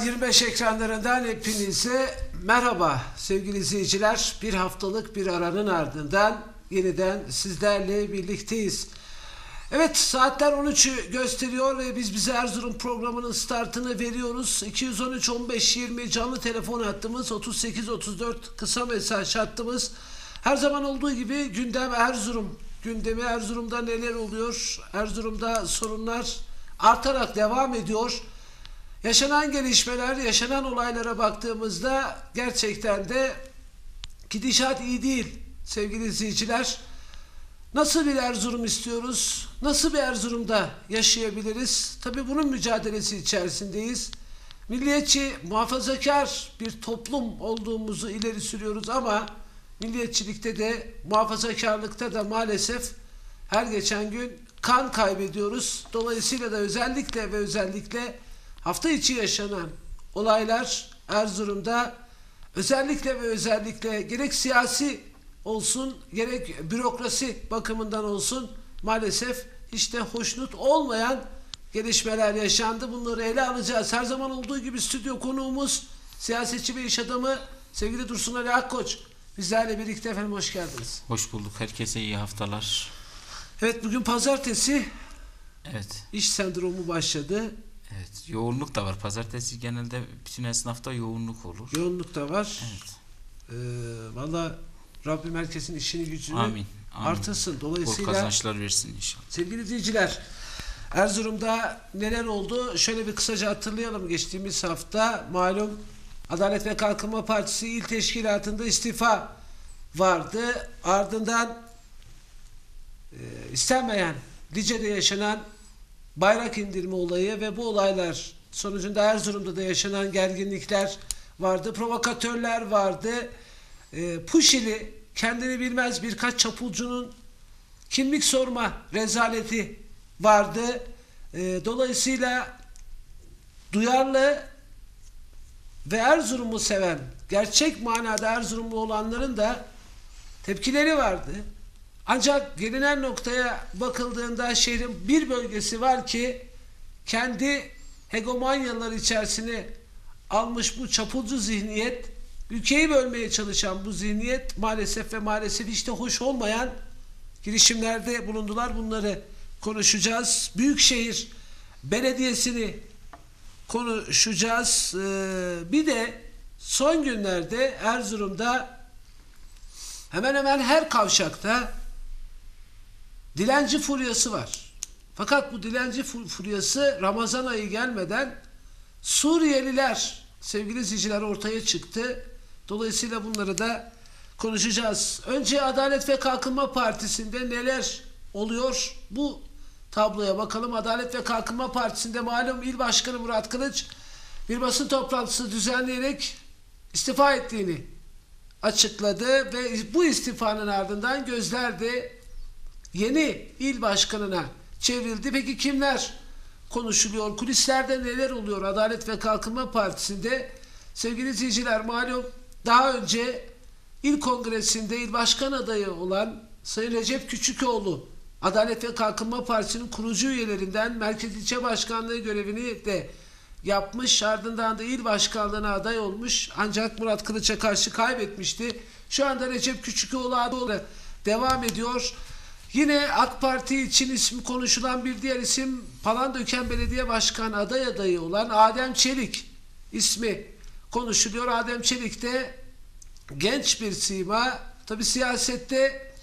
25 ekranlarından hepinize merhaba sevgili izleyiciler. Bir haftalık bir aranın ardından yeniden sizlerle birlikteyiz. Evet, saatler 13'ü gösteriyor ve biz bize Erzurum programının startını veriyoruz. 213 15 20 canlı telefon hattımız, 38 34 kısa mesaj hattımız. Her zaman olduğu gibi gündem Erzurum gündemi. Erzurum'da neler oluyor? Erzurum'da sorunlar artarak devam ediyor. Yaşanan gelişmeler, yaşanan olaylara baktığımızda gerçekten de gidişat iyi değil sevgili izleyiciler. Nasıl bir Erzurum istiyoruz? Nasıl bir Erzurum'da yaşayabiliriz? Tabii bunun mücadelesi içerisindeyiz. Milliyetçi, muhafazakar bir toplum olduğumuzu ileri sürüyoruz ama milliyetçilikte de, muhafazakarlıkta da maalesef her geçen gün kan kaybediyoruz. Dolayısıyla da özellikle hafta içi yaşanan olaylar Erzurum'da özellikle gerek siyasi olsun gerek bürokrasi bakımından olsun maalesef hiç de hoşnut olmayan gelişmeler yaşandı. Bunları ele alacağız. Her zaman olduğu gibi stüdyo konuğumuz siyasetçi ve iş adamı sevgili Dursun Ali Akkoç bizlerle birlikte. Efendim hoş geldiniz. Hoş bulduk. Herkese iyi haftalar. Evet, bugün pazartesi. Evet. İş sendromu başladı. Evet. Yoğunluk da var. Pazartesi genelde bütün esnafta yoğunluk olur. Yoğunluk da var. Evet. Valla Rabbim herkesin işini gücünü Amin. artırsın. Dolayısıyla bol kazançlar versin inşallah. sevgili izleyiciler, Erzurum'da neler oldu? Şöyle bir kısaca hatırlayalım. Geçtiğimiz hafta malum Adalet ve Kalkınma Partisi İl Teşkilatı'nda istifa vardı. Ardından istenmeyen Lice'de yaşanan bayrak indirme olayı ve bu olaylar sonucunda Erzurum'da da yaşanan gerginlikler vardı. Provokatörler vardı. Puşili, kendini bilmez birkaç çapulcunun kimlik sorma rezaleti vardı. Dolayısıyla duyarlı ve Erzurum'u seven, gerçek manada Erzurumlu olanların da tepkileri vardı. Ancak gelinen noktaya bakıldığında şehrin bir bölgesi var ki kendi hegemonyaları içerisine almış bu çapulcu zihniyet, ülkeyi bölmeye çalışan bu zihniyet maalesef hiç de hoş olmayan girişimlerde bulundular. Bunları konuşacağız. Büyükşehir Belediyesi'ni konuşacağız. Bir de son günlerde Erzurum'da hemen hemen her kavşakta dilenci furyası var. Fakat bu dilenci furyası Ramazan ayı gelmeden Suriyeliler sevgili izleyiciler ortaya çıktı. Dolayısıyla bunları da konuşacağız. Önce Adalet ve Kalkınma Partisi'nde neler oluyor? Bu tabloya bakalım. Adalet ve Kalkınma Partisi'nde malum İl Başkanı Murat Kılıç bir basın toplantısı düzenleyerek istifa ettiğini açıkladı ve bu istifanın ardından gözler de yeni il başkanına çevrildi. Peki kimler konuşuluyor? Kulislerde neler oluyor Adalet ve Kalkınma Partisi'nde? Sevgili izleyiciler, malum daha önce il kongresinde il başkan adayı olan Sayın Recep Küçükoğlu Adalet ve Kalkınma Partisi'nin kurucu üyelerinden Merkez İlçe Başkanlığı görevini de yapmış. Ardından da il başkanlığına aday olmuş. Ancak Murat Kılıç'a karşı kaybetmişti. Şu anda Recep Küçükoğlu adayı devam ediyor. Yine AK Parti için ismi konuşulan bir diğer isim Palandöken Belediye Başkanı adayı olan Adem Çelik ismi konuşuluyor. Adem Çelik de genç bir sima. Tabi siyasette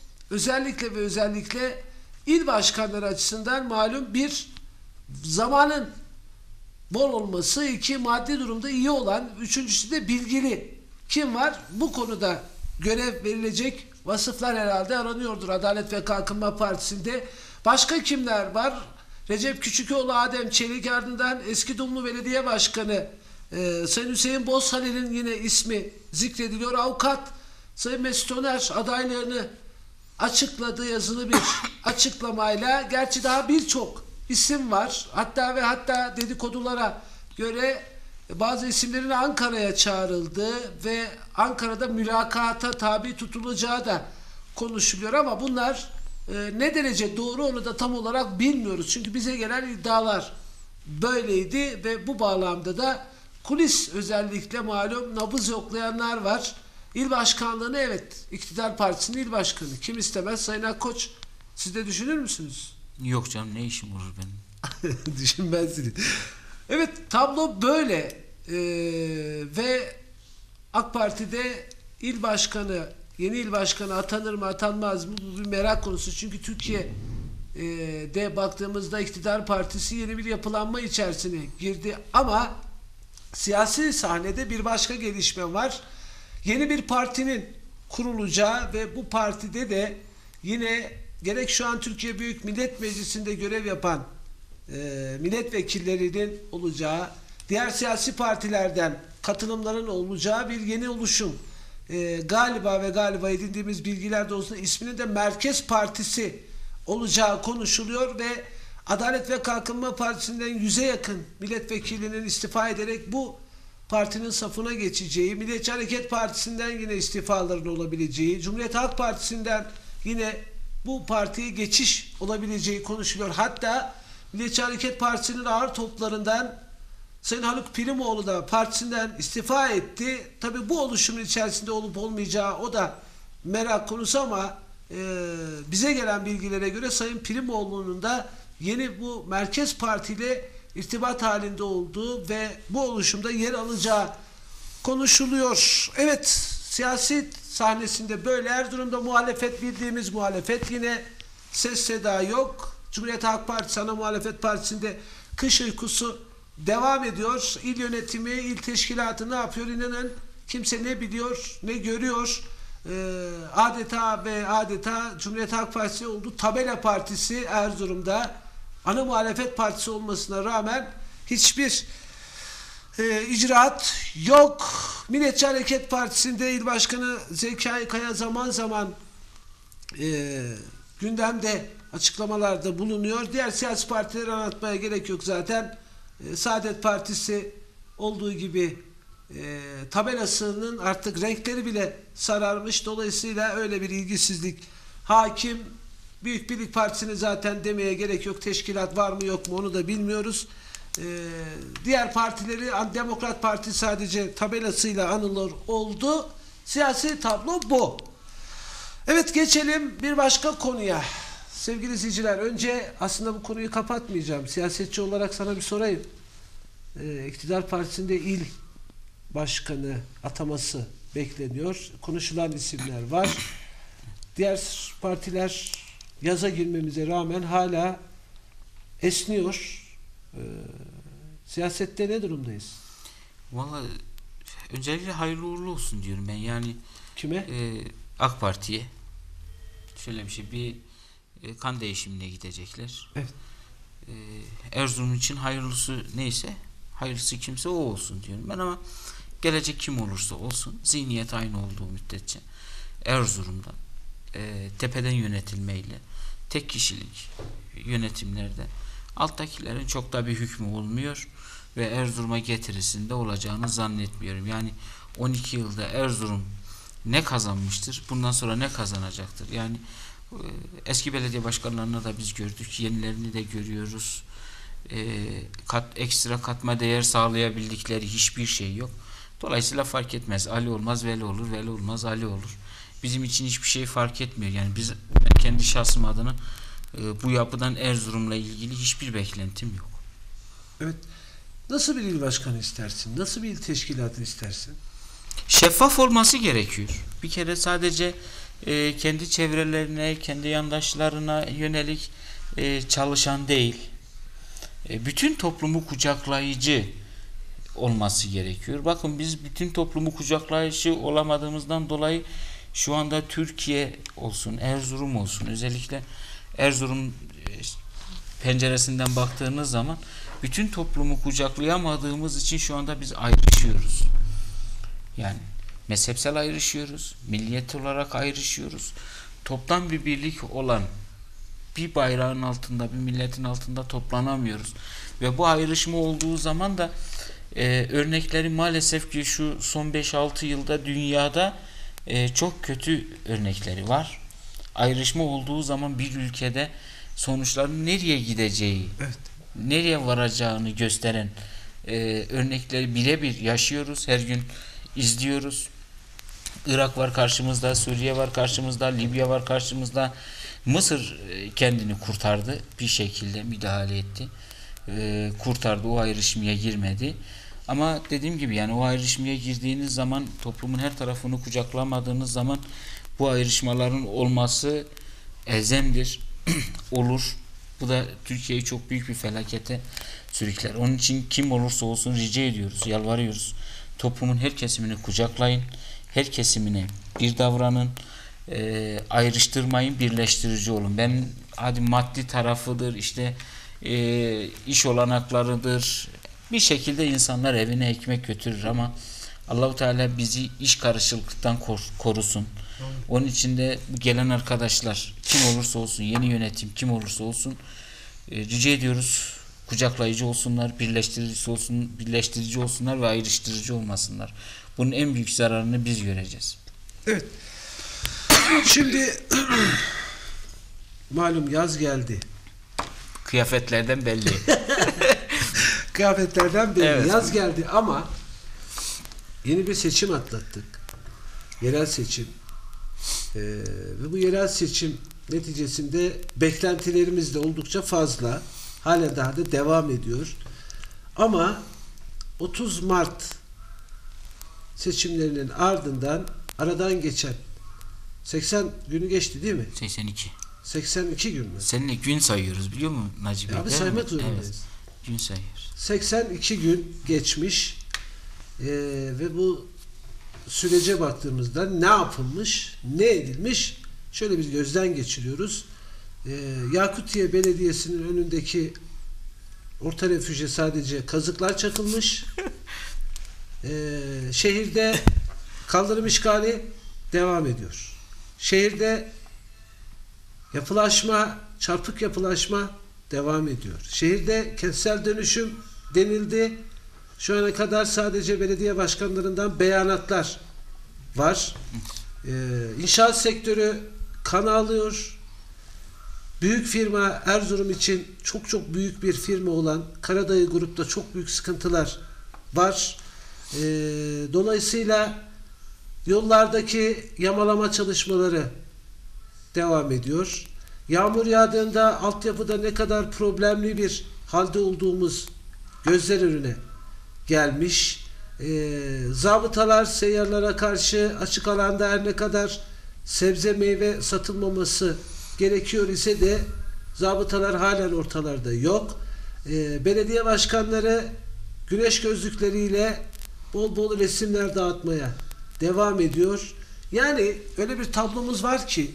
özellikle il başkanları açısından malum bir zamanın bol olması, iki maddi durumda iyi olan, üçüncüsü de bilgili. Kim var? Bu konuda görev verilecek vasıflar herhalde aranıyordur Adalet ve Kalkınma Partisi'nde. Başka kimler var? Recep Küçükoğlu, Adem Çelik, ardından eski Dumlu Belediye Başkanı Sayın Hüseyin Bozhalil'in yine ismi zikrediliyor. Avukat Sayın Mesut Öner adaylarını açıkladığı yazılı bir açıklamayla, gerçi daha birçok isim var. Hatta dedikodulara göre bazı isimlerin Ankara'ya çağrıldığı ve Ankara'da mülakata tabi tutulacağı da konuşuluyor ama bunlar ne derece doğru onu da tam olarak bilmiyoruz. Çünkü bize gelen iddialar böyleydi ve bu bağlamda da kulis özellikle malum nabız yoklayanlar var. İl başkanlığını evet iktidar partisinin il başkanı. Kim istemez Sayın Akkoç. Siz de düşünür müsünüz? Yok canım, ne işim olur benim? Düşünmezsiniz. Evet, tablo böyle. Ve AK Parti'de il başkanı, yeni il başkanı atanır mı atanmaz mı, bu bir merak konusu. Çünkü Türkiye'de baktığımızda iktidar partisi yeni bir yapılanma içerisine girdi ama siyasi sahnede bir başka gelişme var. Yeni bir partinin kurulacağı ve bu partide de yine gerek şu an Türkiye Büyük Millet Meclisi'nde görev yapan milletvekillerinin olacağı, diğer siyasi partilerden katılımların olacağı bir yeni oluşum. Galiba edindiğimiz bilgiler doğrultusunda isminin de Merkez Partisi olacağı konuşuluyor ve Adalet ve Kalkınma Partisi'nden 100'e yakın milletvekilinin istifa ederek bu partinin safına geçeceği, Milliyetçi Hareket Partisi'nden yine istifaların olabileceği, Cumhuriyet Halk Partisi'nden yine bu partiye geçiş olabileceği konuşuluyor. Hatta Milliyetçi Hareket Partisi'nin ağır toplarından Sayın Haluk Pirimoğlu da partisinden istifa etti. Tabii bu oluşumun içerisinde olup olmayacağı o da merak konusu ama bize gelen bilgilere göre Sayın Pirimoğlu'nun da yeni bu Merkez Parti ile irtibat halinde olduğu ve bu oluşumda yer alacağı konuşuluyor. Evet, siyaset sahnesinde böyle. Erzurum'da muhalefet, bildiğimiz muhalefet, yine ses seda yok. Cumhuriyet Halk Partisi ana muhalefet partisinde kış uykusu devam ediyor. İl yönetimi, il teşkilatı ne yapıyor? İnanın kimse ne biliyor, ne görüyor. Adeta Cumhuriyet Halk Partisi oldu. Tabela Partisi Erzurum'da ana muhalefet partisi olmasına rağmen hiçbir icraat yok. Milliyetçi Hareket Partisi'nde il başkanı Zekai Kaya zaman zaman gündemde açıklamalarda bulunuyor. Diğer siyasi partileri anlatmaya gerek yok zaten. Saadet Partisi olduğu gibi tabelasının artık renkleri bile sararmış. Dolayısıyla öyle bir ilgisizlik hakim. Büyük Birlik Partisi'ni zaten demeye gerek yok. Teşkilat var mı yok mu onu da bilmiyoruz. Diğer partileri, Demokrat Parti sadece tabelasıyla anılır oldu. Siyasi tablo bu. Evet, geçelim bir başka konuya. Sevgili izleyiciler, önce aslında bu konuyu kapatmayacağım. Siyasetçi olarak sana bir sorayım. İktidar Partisi'nde il başkanı ataması bekleniyor. Konuşulan isimler var. Diğer partiler yaza girmemize rağmen hala esniyor. Siyasette ne durumdayız? Vallahi öncelikle hayırlı uğurlu olsun diyorum ben. Yani kime? AK Parti'ye. Şöyle bir şey, bir kan değişimine gidecekler. Evet. Erzurum için hayırlısı neyse, hayırlısı kimse o olsun diyorum ben, ama gelecek kim olursa olsun zihniyet aynı olduğu müddetçe Erzurum'da tepeden yönetilmeyle tek kişilik yönetimlerde alttakilerin çok da bir hükmü olmuyor ve Erzurum'a getirisinde olacağını zannetmiyorum. Yani 12 yılda Erzurum ne kazanmıştır, bundan sonra ne kazanacaktır? Yani eski belediye başkanlarını da biz gördük, yenilerini de görüyoruz. Ekstra katma değer sağlayabildikleri hiçbir şey yok. Dolayısıyla fark etmez. Ali olmaz Veli olur, Veli olmaz Ali olur. Bizim için hiçbir şey fark etmiyor. Yani ben kendi şahsım adına bu yapıdan Erzurum'la ilgili hiçbir beklentim yok. Evet. Nasıl bir il başkanı istersin? Nasıl bir il teşkilatı istersin? Şeffaf olması gerekiyor. Bir kere sadece kendi çevrelerine, kendi yandaşlarına yönelik çalışan değil. Bütün toplumu kucaklayıcı olması gerekiyor. Bakın, biz bütün toplumu kucaklayıcı olamadığımızdan dolayı şu anda Türkiye olsun, Erzurum olsun, özellikle Erzurum penceresinden baktığınız zaman bütün toplumu kucaklayamadığımız için şu anda biz ayrışıyoruz. Yani mezhepsel ayrışıyoruz, milliyet olarak ayrışıyoruz. Toptan bir birlik olan bir bayrağın altında, bir milletin altında toplanamıyoruz. Ve bu ayrışma olduğu zaman da örnekleri maalesef ki şu son 5-6 yılda dünyada çok kötü örnekleri var. Ayrışma olduğu zaman bir ülkede sonuçların nereye gideceği, evet, nereye varacağını gösteren örnekleri birebir yaşıyoruz. Her gün izliyoruz. Irak var karşımızda, Suriye var karşımızda, Libya var karşımızda. Mısır kendini kurtardı. Bir şekilde müdahale etti. Kurtardı. O ayrışmaya girmedi. Ama dediğim gibi yani o ayrışmaya girdiğiniz zaman, toplumun her tarafını kucaklamadığınız zaman bu ayrışmaların olması elzemdir. Olur. Bu da Türkiye'yi çok büyük bir felakete sürükler. Onun için kim olursa olsun rica ediyoruz, yalvarıyoruz. Toplumun her kesimini kucaklayın. Her kesimine bir davranın. Ayrıştırmayın, birleştirici olun. Ben hadi maddi tarafıdır, işte iş olanaklarıdır. Bir şekilde insanlar evine ekmek götürür ama Allahu Teala bizi iş karışıklıktan korusun. Onun için de gelen arkadaşlar kim olursa olsun, yeni yönetim kim olursa olsun rica ediyoruz, kucaklayıcı olsunlar, birleştirici olsunlar ve ayrıştırıcı olmasınlar. Bunun en büyük zararını biz göreceğiz. Evet. Şimdi malum yaz geldi. Kıyafetlerden belli. Kıyafetlerden belli. Evet. Yaz geldi ama yeni bir seçim atlattık. Yerel seçim. Ve bu yerel seçim neticesinde beklentilerimiz de oldukça fazla. Hala daha da devam ediyor. Ama 30 Mart seçimlerinin ardından aradan geçen 80 günü geçti değil mi? 82. 82 gün mü? Seninle gün sayıyoruz biliyor musun Naci Bey? Abi saymak zorundayız. Evet, gün sayıyoruz. 82 gün geçmiş ve bu sürece baktığımızda ne yapılmış, ne edilmiş şöyle bir gözden geçiriyoruz. Yakutiye Belediyesi'nin önündeki orta refüje sadece kazıklar çakılmış. Şehirde kaldırım işgali devam ediyor. Şehirde yapılaşma, çarpık yapılaşma devam ediyor. Şehirde kentsel dönüşüm denildi. Şu ana kadar sadece belediye başkanlarından beyanatlar var. İnşaat sektörü kan ağlıyor. Büyük firma, Erzurum için çok çok büyük bir firma olan Karadayı Grup'ta çok büyük sıkıntılar var. Dolayısıyla yollardaki yamalama çalışmaları devam ediyor. Yağmur yağdığında altyapıda ne kadar problemli bir halde olduğumuz gözler önüne gelmiş. Zabıtalar seyyarlara karşı açık alanda her ne kadar sebze meyve satılmaması gerekiyor ise de zabıtalar halen ortalarda yok. Belediye başkanları güneş gözlükleriyle bol bol resimler dağıtmaya devam ediyor. Yani öyle bir tablomuz var ki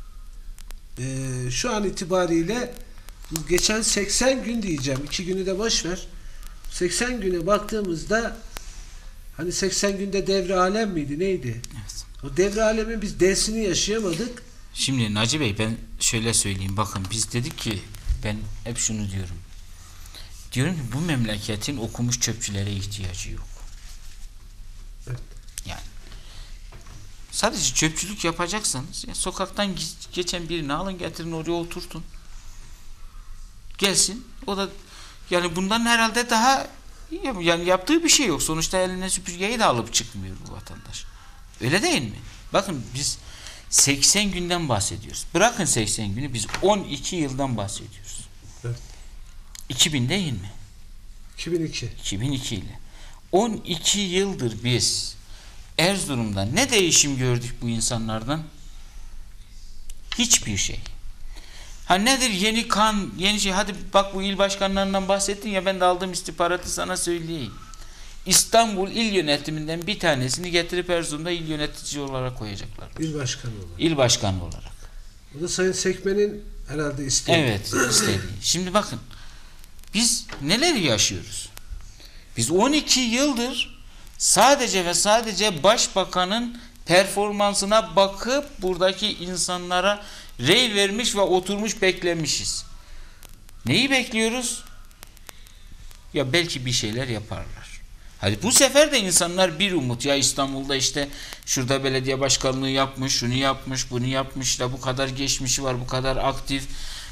şu an itibariyle geçen 80 gün diyeceğim. 2 günü de boş ver. 80 güne baktığımızda hani 80 günde devre alem miydi? Neydi? Evet. O devre alemin biz D'sini yaşayamadık. Şimdi Naci Bey ben şöyle söyleyeyim. Bakın biz dedik ki ben hep şunu diyorum. Diyorum ki bu memleketin okumuş çöpçülere ihtiyacı yok. Evet. Yani sadece çöpçülük yapacaksanız sokaktan geçen birini alın getirin oraya oturtun. Gelsin. O da yani bundan herhalde daha yani yaptığı bir şey yok. Sonuçta eline süpürgeyi de alıp çıkmıyor bu vatandaş. Öyle değil mi? Bakın biz 80 günden bahsediyoruz. Bırakın 80 günü biz 12 yıldan bahsediyoruz. Evet. 2000 değil mi? 2002. 2002 ile. 12 yıldır biz Erzurum'da ne değişim gördük bu insanlardan? Hiçbir şey. Ha nedir yeni kan, yeni şey? Hadi bak bu il başkanlarından bahsettin ya ben de aldığım istihbaratı sana söyleyeyim. İstanbul il yönetiminden bir tanesini getirip Erzurum'da il yönetici olarak koyacaklar. İl başkanı olarak. İl başkanı olarak. O da Sayın Sekmen'in herhalde isteği. Evet istediği. Şimdi bakın biz neler yaşıyoruz? Biz 12 yıldır sadece ve sadece başbakanın performansına bakıp buradaki insanlara rey vermiş ve oturmuş beklemişiz. Neyi bekliyoruz? Ya belki bir şeyler yaparlar. Hadi bu sefer de insanlar bir umut. Ya İstanbul'da işte şurada belediye başkanlığı yapmış, şunu yapmış, bunu yapmış da bu kadar geçmişi var, bu kadar aktif.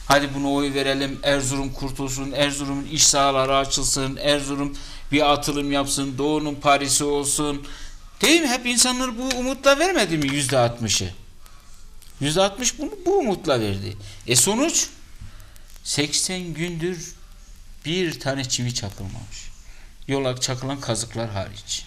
Hadi bunu oy verelim, Erzurum kurtulsun, Erzurum'un iş sahaları açılsın, Erzurum bir atılım yapsın, Doğu'nun Paris'i olsun. Değil mi? Hep insanlar bu umutla vermedi mi %60'ı? %60 bu umutla verdi. Sonuç 80 gündür bir tane çivi çakılmamış. Yola çakılan kazıklar hariç.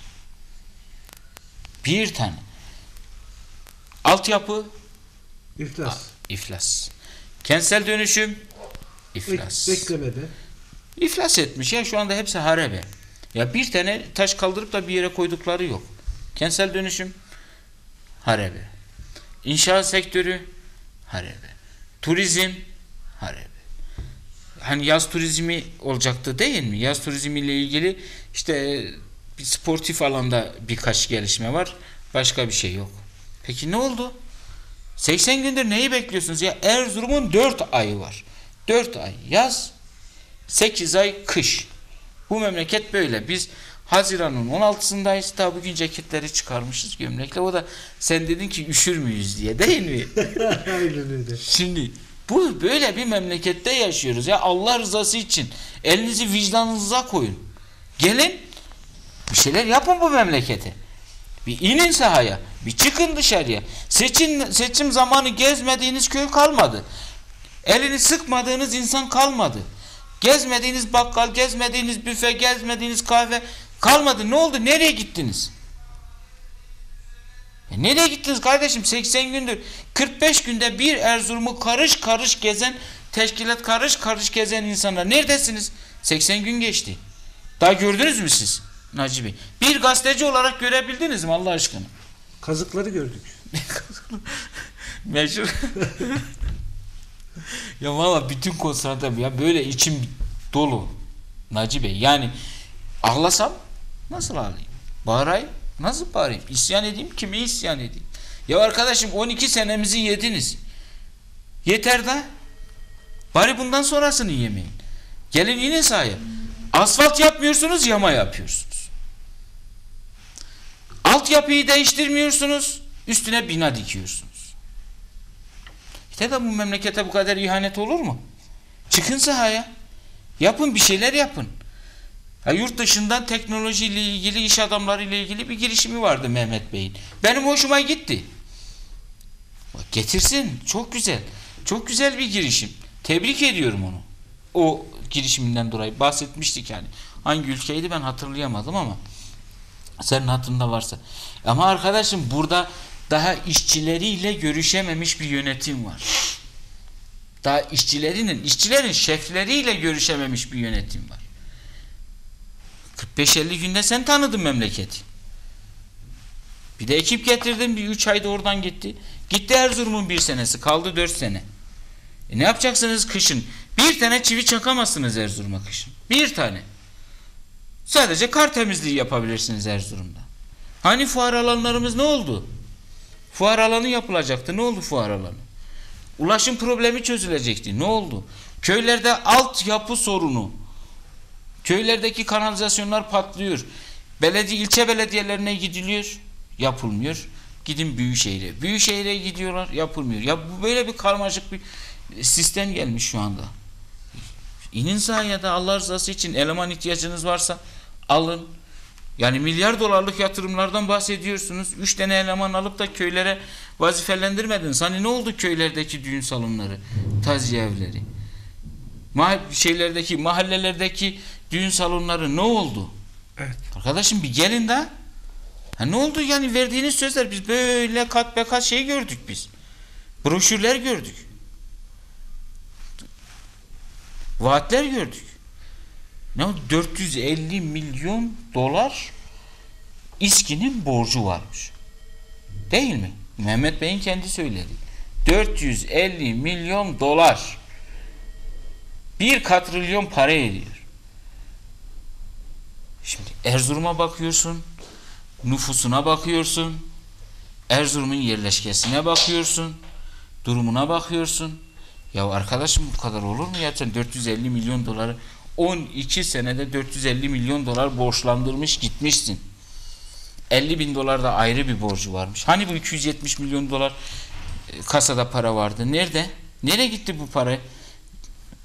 Bir tane. Altyapı iflas. Kentsel dönüşüm iflas. Beklemede. İflas etmiş ya, şu anda hepsi harebe. Ya bir tane taş kaldırıp da bir yere koydukları yok. Kentsel dönüşüm harebe. İnşaat sektörü harebe. Turizm harebe. Hani yaz turizmi olacaktı değil mi? Yaz turizmiyle ilgili işte bir sportif alanda birkaç gelişme var. Başka bir şey yok. Peki ne oldu? 80 gündür neyi bekliyorsunuz ya? Erzurum'un 4 ayı var. 4 ay yaz, 8 ay kış. Bu memleket böyle. Biz Haziran'ın 16'sındayız. Daha bugün ceketleri çıkarmışız gömlekle. O da sen dedin ki üşür müyüz diye, değil mi? Aynen öyle. Şimdi bu böyle bir memlekette yaşıyoruz ya. Allah rızası için elinizi vicdanınıza koyun. Gelin bir şeyler yapın bu memlekete. Bir inin sahaya, bir çıkın dışarıya. Seçim zamanı gezmediğiniz köy kalmadı. Elini sıkmadığınız insan kalmadı. Gezmediğiniz bakkal, gezmediğiniz büfe, gezmediğiniz kahve kalmadı. Ne oldu? Nereye gittiniz? Nereye gittiniz kardeşim? 80 gündür, 45 günde bir Erzurum'u karış karış gezen, teşkilat karış karış gezen insanlar. Neredesiniz? 80 gün geçti. Daha gördünüz mü siz Naci Bey? Bir gazeteci olarak görebildiniz mi Allah aşkına? Kazıkları gördük. Meşhur. Ya valla bütün konsantrem ya, böyle içim dolu Naci Bey. Yani ağlasam nasıl ağlayayım? Bağırayım nasıl bağırayım? İsyan edeyim, kime isyan edeyim? Ya arkadaşım 12 senemizi yediniz. Yeter de. Bari bundan sonrasını yemeyin. Gelin inin sahaya. Asfalt yapmıyorsunuz, yama yapıyorsunuz. Altyapıyı değiştirmiyorsunuz, üstüne bina dikiyorsunuz. İşte de bu memlekete bu kadar ihanet olur mu? Çıkın sahaya. Yapın, bir şeyler yapın. Ya yurt dışından teknolojiyle ilgili, iş adamlarıyla ilgili bir girişimi vardı Mehmet Bey'in. Benim hoşuma gitti. Getirsin. Çok güzel. Çok güzel bir girişim. Tebrik ediyorum onu. O girişiminden dolayı bahsetmiştik yani. Hangi ülkeydi ben hatırlayamadım ama senin hatırında varsa. Ama arkadaşım burada daha işçileriyle görüşememiş bir yönetim var. Daha işçilerin şefleriyle görüşememiş bir yönetim var. 45-50 günde sen tanıdın memleketi. Bir de ekip getirdin, bir 3 ayda oradan gitti. Gitti Erzurum'un 1 senesi, kaldı 4 sene. Ne yapacaksınız kışın? Bir tane çivi çakamazsınız Erzurum'a kışın. Bir tane. Sadece kar temizliği yapabilirsiniz Erzurum'da. Hani fuar alanlarımız ne oldu? Fuar alanı yapılacaktı. Ne oldu fuar alanı? Ulaşım problemi çözülecekti. Ne oldu? Köylerde altyapı sorunu. Köylerdeki kanalizasyonlar patlıyor. İlçe belediyelerine gidiliyor. Yapılmıyor. Gidin Büyükşehir'e. Büyükşehir'e gidiyorlar. Yapılmıyor. Ya bu böyle bir karmaşık bir sistem gelmiş şu anda. İnin sahaya da Allah rızası için eleman ihtiyacınız varsa alın. Yani milyar dolarlık yatırımlardan bahsediyorsunuz. 3 tane eleman alıp da köylere vazifelendirmediniz. Hani ne oldu köylerdeki düğün salonları, taziye evleri? Mahallelerdeki düğün salonları ne oldu? Evet. Arkadaşım bir gelin de. Ne oldu yani verdiğiniz sözler, biz böyle kat be kat şey gördük biz. Broşürler gördük. Vaatler gördük. Ne oldu? 450 milyon dolar İSKİ'nin borcu varmış. Değil mi? Mehmet Bey'in kendi söyledi. 450 milyon dolar. 1 katrilyon para ediyor. Şimdi Erzurum'a bakıyorsun, nüfusuna bakıyorsun, Erzurum'un yerleşkesine bakıyorsun, durumuna bakıyorsun. Ya arkadaşım bu kadar olur mu ya? Sen 450 milyon doları 12 senede 450 milyon dolar borçlandırmış gitmişsin. 50 bin dolar da ayrı bir borcu varmış. Hani bu 270 milyon dolar kasada para vardı? Nerede? Nereye gitti bu para?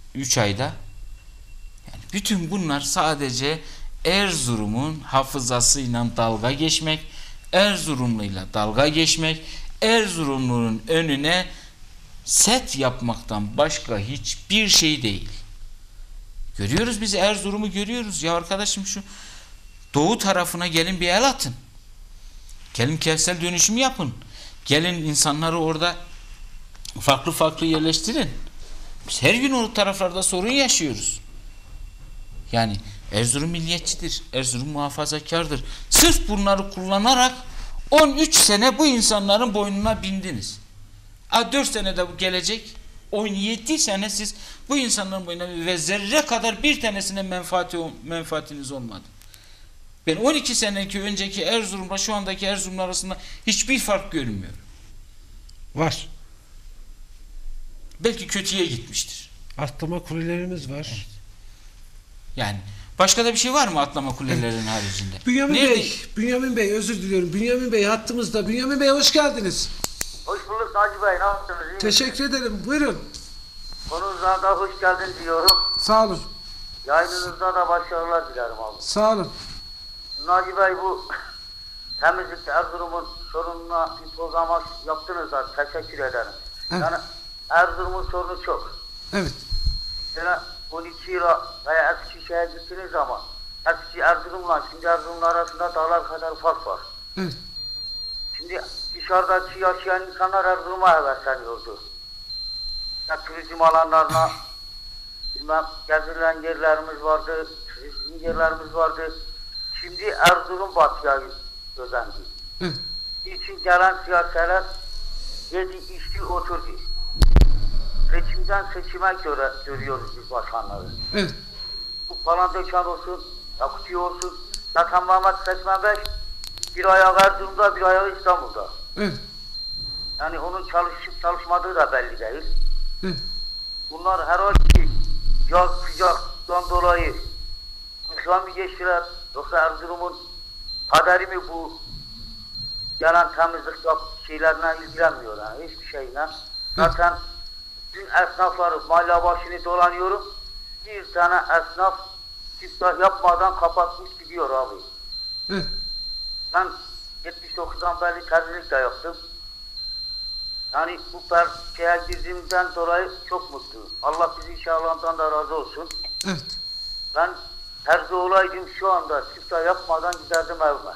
3 ayda. Yani bütün bunlar sadece Erzurum'un hafızasıyla dalga geçmek, Erzurumluyla dalga geçmek, Erzurumlu'nun önüne set yapmaktan başka hiçbir şey değil. Görüyoruz, biz Erzurum'u görüyoruz. Ya arkadaşım, şu doğu tarafına gelin bir el atın. Gelin kentsel dönüşüm yapın. Gelin insanları orada farklı farklı yerleştirin. Biz her gün o taraflarda sorun yaşıyoruz. Yani Erzurum milliyetçidir. Erzurum muhafazakardır. Sırf bunları kullanarak 13 sene bu insanların boynuna bindiniz. 4 senede bu gelecek. 17 sene siz bu insanların boynuna ve zerre kadar bir tanesine menfaatiniz olmadı. Ben 12 seneki önceki Erzurum'la şu andaki Erzurum arasında hiçbir fark görmüyorum. Var. Belki kötüye gitmiştir. Atlama kulelerimiz var. Evet. Yani başka da bir şey var mı atlama kulelerinin haricinde? Bünyamin Bey özür diliyorum. Bünyamin Bey hattımızda. Bünyamin Bey hoş geldiniz. Hoş bulduk Naci Bey, nasılsınız? İyi Teşekkür ederim. Buyurun. Konunuza da hoş geldin diyorum. Sağ olun. Yayınınızda da başarılar dilerim abi. Sağ olun. Naci Bey, bu temizlik Erzurum'un sorununa bir program yaptınız da teşekkür ederim. Evet. Yani Erzurum'un sorunu çok. Evet. Yani 12 yıla veya Eskişehir'e gittiğiniz zaman eski Erzurum'la şimdi Erzurum'la arasında dağlar kadar fark var. Evet. Şimdi dışarıdaki yaşayan insanlar Erzurum'a hevesleniyordu. Ya turizm alanlarına bilmem gezilen yerlerimiz vardı, turizm yerlerimiz vardı. Şimdi Erzurum batıya özendi. Evet. İçin gelen siyasetler yedi içti oturdu. Seçimden seçime göre görüyoruz biz başkanları. Evet. Bu Palandöken olsun, Yakuti olsun, zaten Mehmet Seçmen Bey bir ayağı Erzurum'da, bir ayağı İstanbul'da. Evet. Yani onun çalışıp çalışmadığı da belli değil. Evet. Bunlar herhalde yaz sıcaktan dolayı İslam mı geçtiler, yoksa Erzurum'un kaderi mi bu? Gelen temizlik şeylerine ilgilenmiyor yani, hiçbir şeyle. Zaten dün esnafları mahalle başını dolanıyorum. Bir tane esnaf siftah yapmadan kapatmış gidiyor abi. Evet. Ben 79'dan beri terzilik de yaptım. Yani bu şeye girdiğimden dolayı çok mutluyum. Allah bizi inşallah'tan da razı olsun. Evet. Ben terzi olaydım şu anda siftah yapmadan giderdim evime.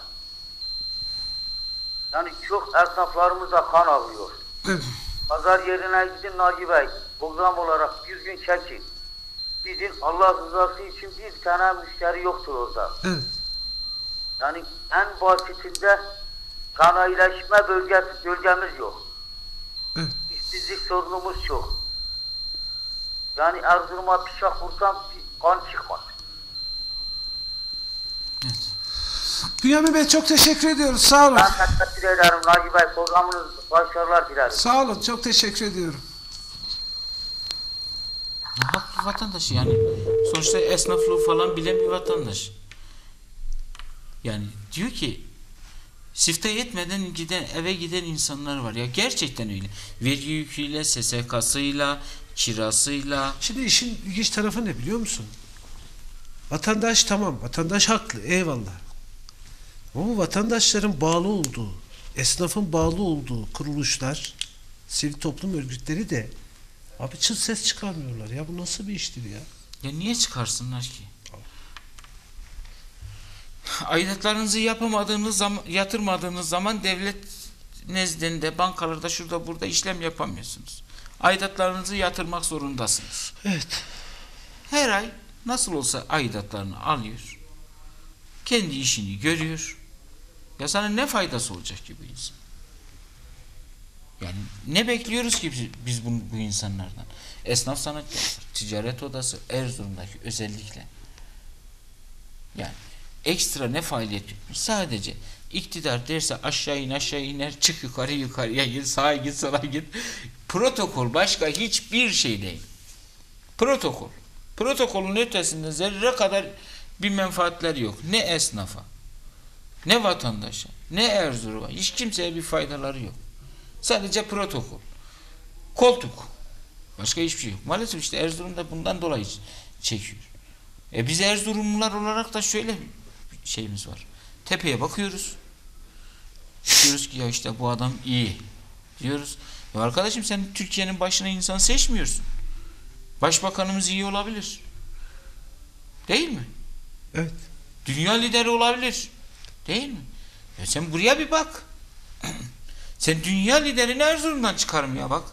Yani çok esnaflarımız da kan alıyor. Evet. Pazar yerine gidin Naci Bey, program olarak bir gün çekin. Gidin, Allah rızası için bir tane müşteri yoktur orada. Evet. Yani en basitinde sanayileşme bölgemiz yok. Evet. İşsizlik sorunumuz çok. Yani Erzurum'a bıçak vursam kan çıkmaz. Evet. Bünyamin Bey çok teşekkür ediyoruz. Sağ olun. Ben teşekkür ederim Naci Bey, programınız başarılar dilerim. Sağ olun. Çok teşekkür ediyorum. Haklı vatandaş yani. Sonuçta esnaflığı falan bilen bir vatandaş. Yani diyor ki siftah etmeden eve giden insanlar var. Ya gerçekten öyle. Vergi yüküyle, SSK'sıyla, kirasıyla. Şimdi işin ilginç tarafı ne biliyor musun? Vatandaş tamam. Vatandaş haklı. Eyvallah. Ama bu vatandaşların bağlı olduğu, esnafın bağlı olduğu kuruluşlar, sivil toplum örgütleri de abi çıt ses çıkarmıyorlar. Ya bu nasıl bir iştir ya? Ya niye çıkarsınlar ki? Aidatlarınızı yatırmadığınız zaman devlet nezdinde, bankalarda, şurada burada işlem yapamıyorsunuz. Aidatlarınızı yatırmak zorundasınız. Evet. Her ay nasıl olsa aidatlarını alıyor. Kendi işini görüyor. Ya sana ne faydası olacak ki bu insan? Yani ne bekliyoruz ki biz bu insanlardan? Esnaf sanatçıları, ticaret odası, Erzurum'daki özellikle. Yani ekstra ne faaliyet yapmış? Sadece iktidar derse aşağı iner, çık yukarıya git, sağa git, sola git. Protokol, başka hiçbir şey değil. Protokol. Protokolün ötesinde zerre kadar bir menfaatler yok. Ne esnafa, ne vatandaşa, ne Erzurum'a, hiç kimseye bir faydaları yok. Sadece protokol. Koltuk. Başka hiçbir şey yok. Maalesef işte Erzurum'da bundan dolayı çekiyor. Biz Erzurumlular olarak da şöyle bir şeyimiz var. Tepeye bakıyoruz. Diyoruz ki ya işte bu adam iyi. Diyoruz. Ya arkadaşım sen Türkiye'nin başına insan seçmiyorsun. Başbakanımız iyi olabilir. Değil mi? Evet. Dünya lideri olabilir. Değil mi? Ya sen buraya bir bak. Sen dünya liderini Erzurum'dan çıkarmaya bak.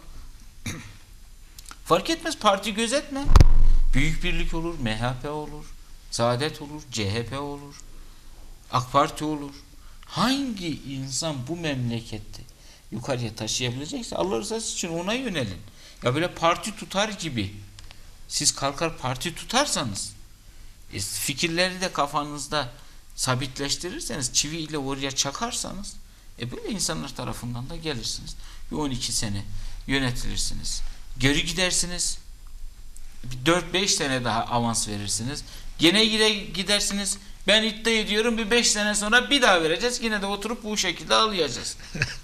Fark etmez, parti gözetme. Büyük Birlik olur, MHP olur, Saadet olur, CHP olur, AK Parti olur. Hangi insan bu memlekette yukarıya taşıyabilecekse Allah rızası için ona yönelin. Ya böyle parti tutar gibi siz kalkar parti tutarsanız, fikirleri de kafanızda sabitleştirirseniz, çiviyle oraya çakarsanız, böyle insanlar tarafından da gelirsiniz. Bir 12 sene yönetilirsiniz. Geri gidersiniz. 4-5 sene daha avans verirsiniz. Gene gidersiniz. Ben iddia ediyorum bir 5 sene sonra bir daha vereceğiz. Yine de oturup bu şekilde ağlayacağız.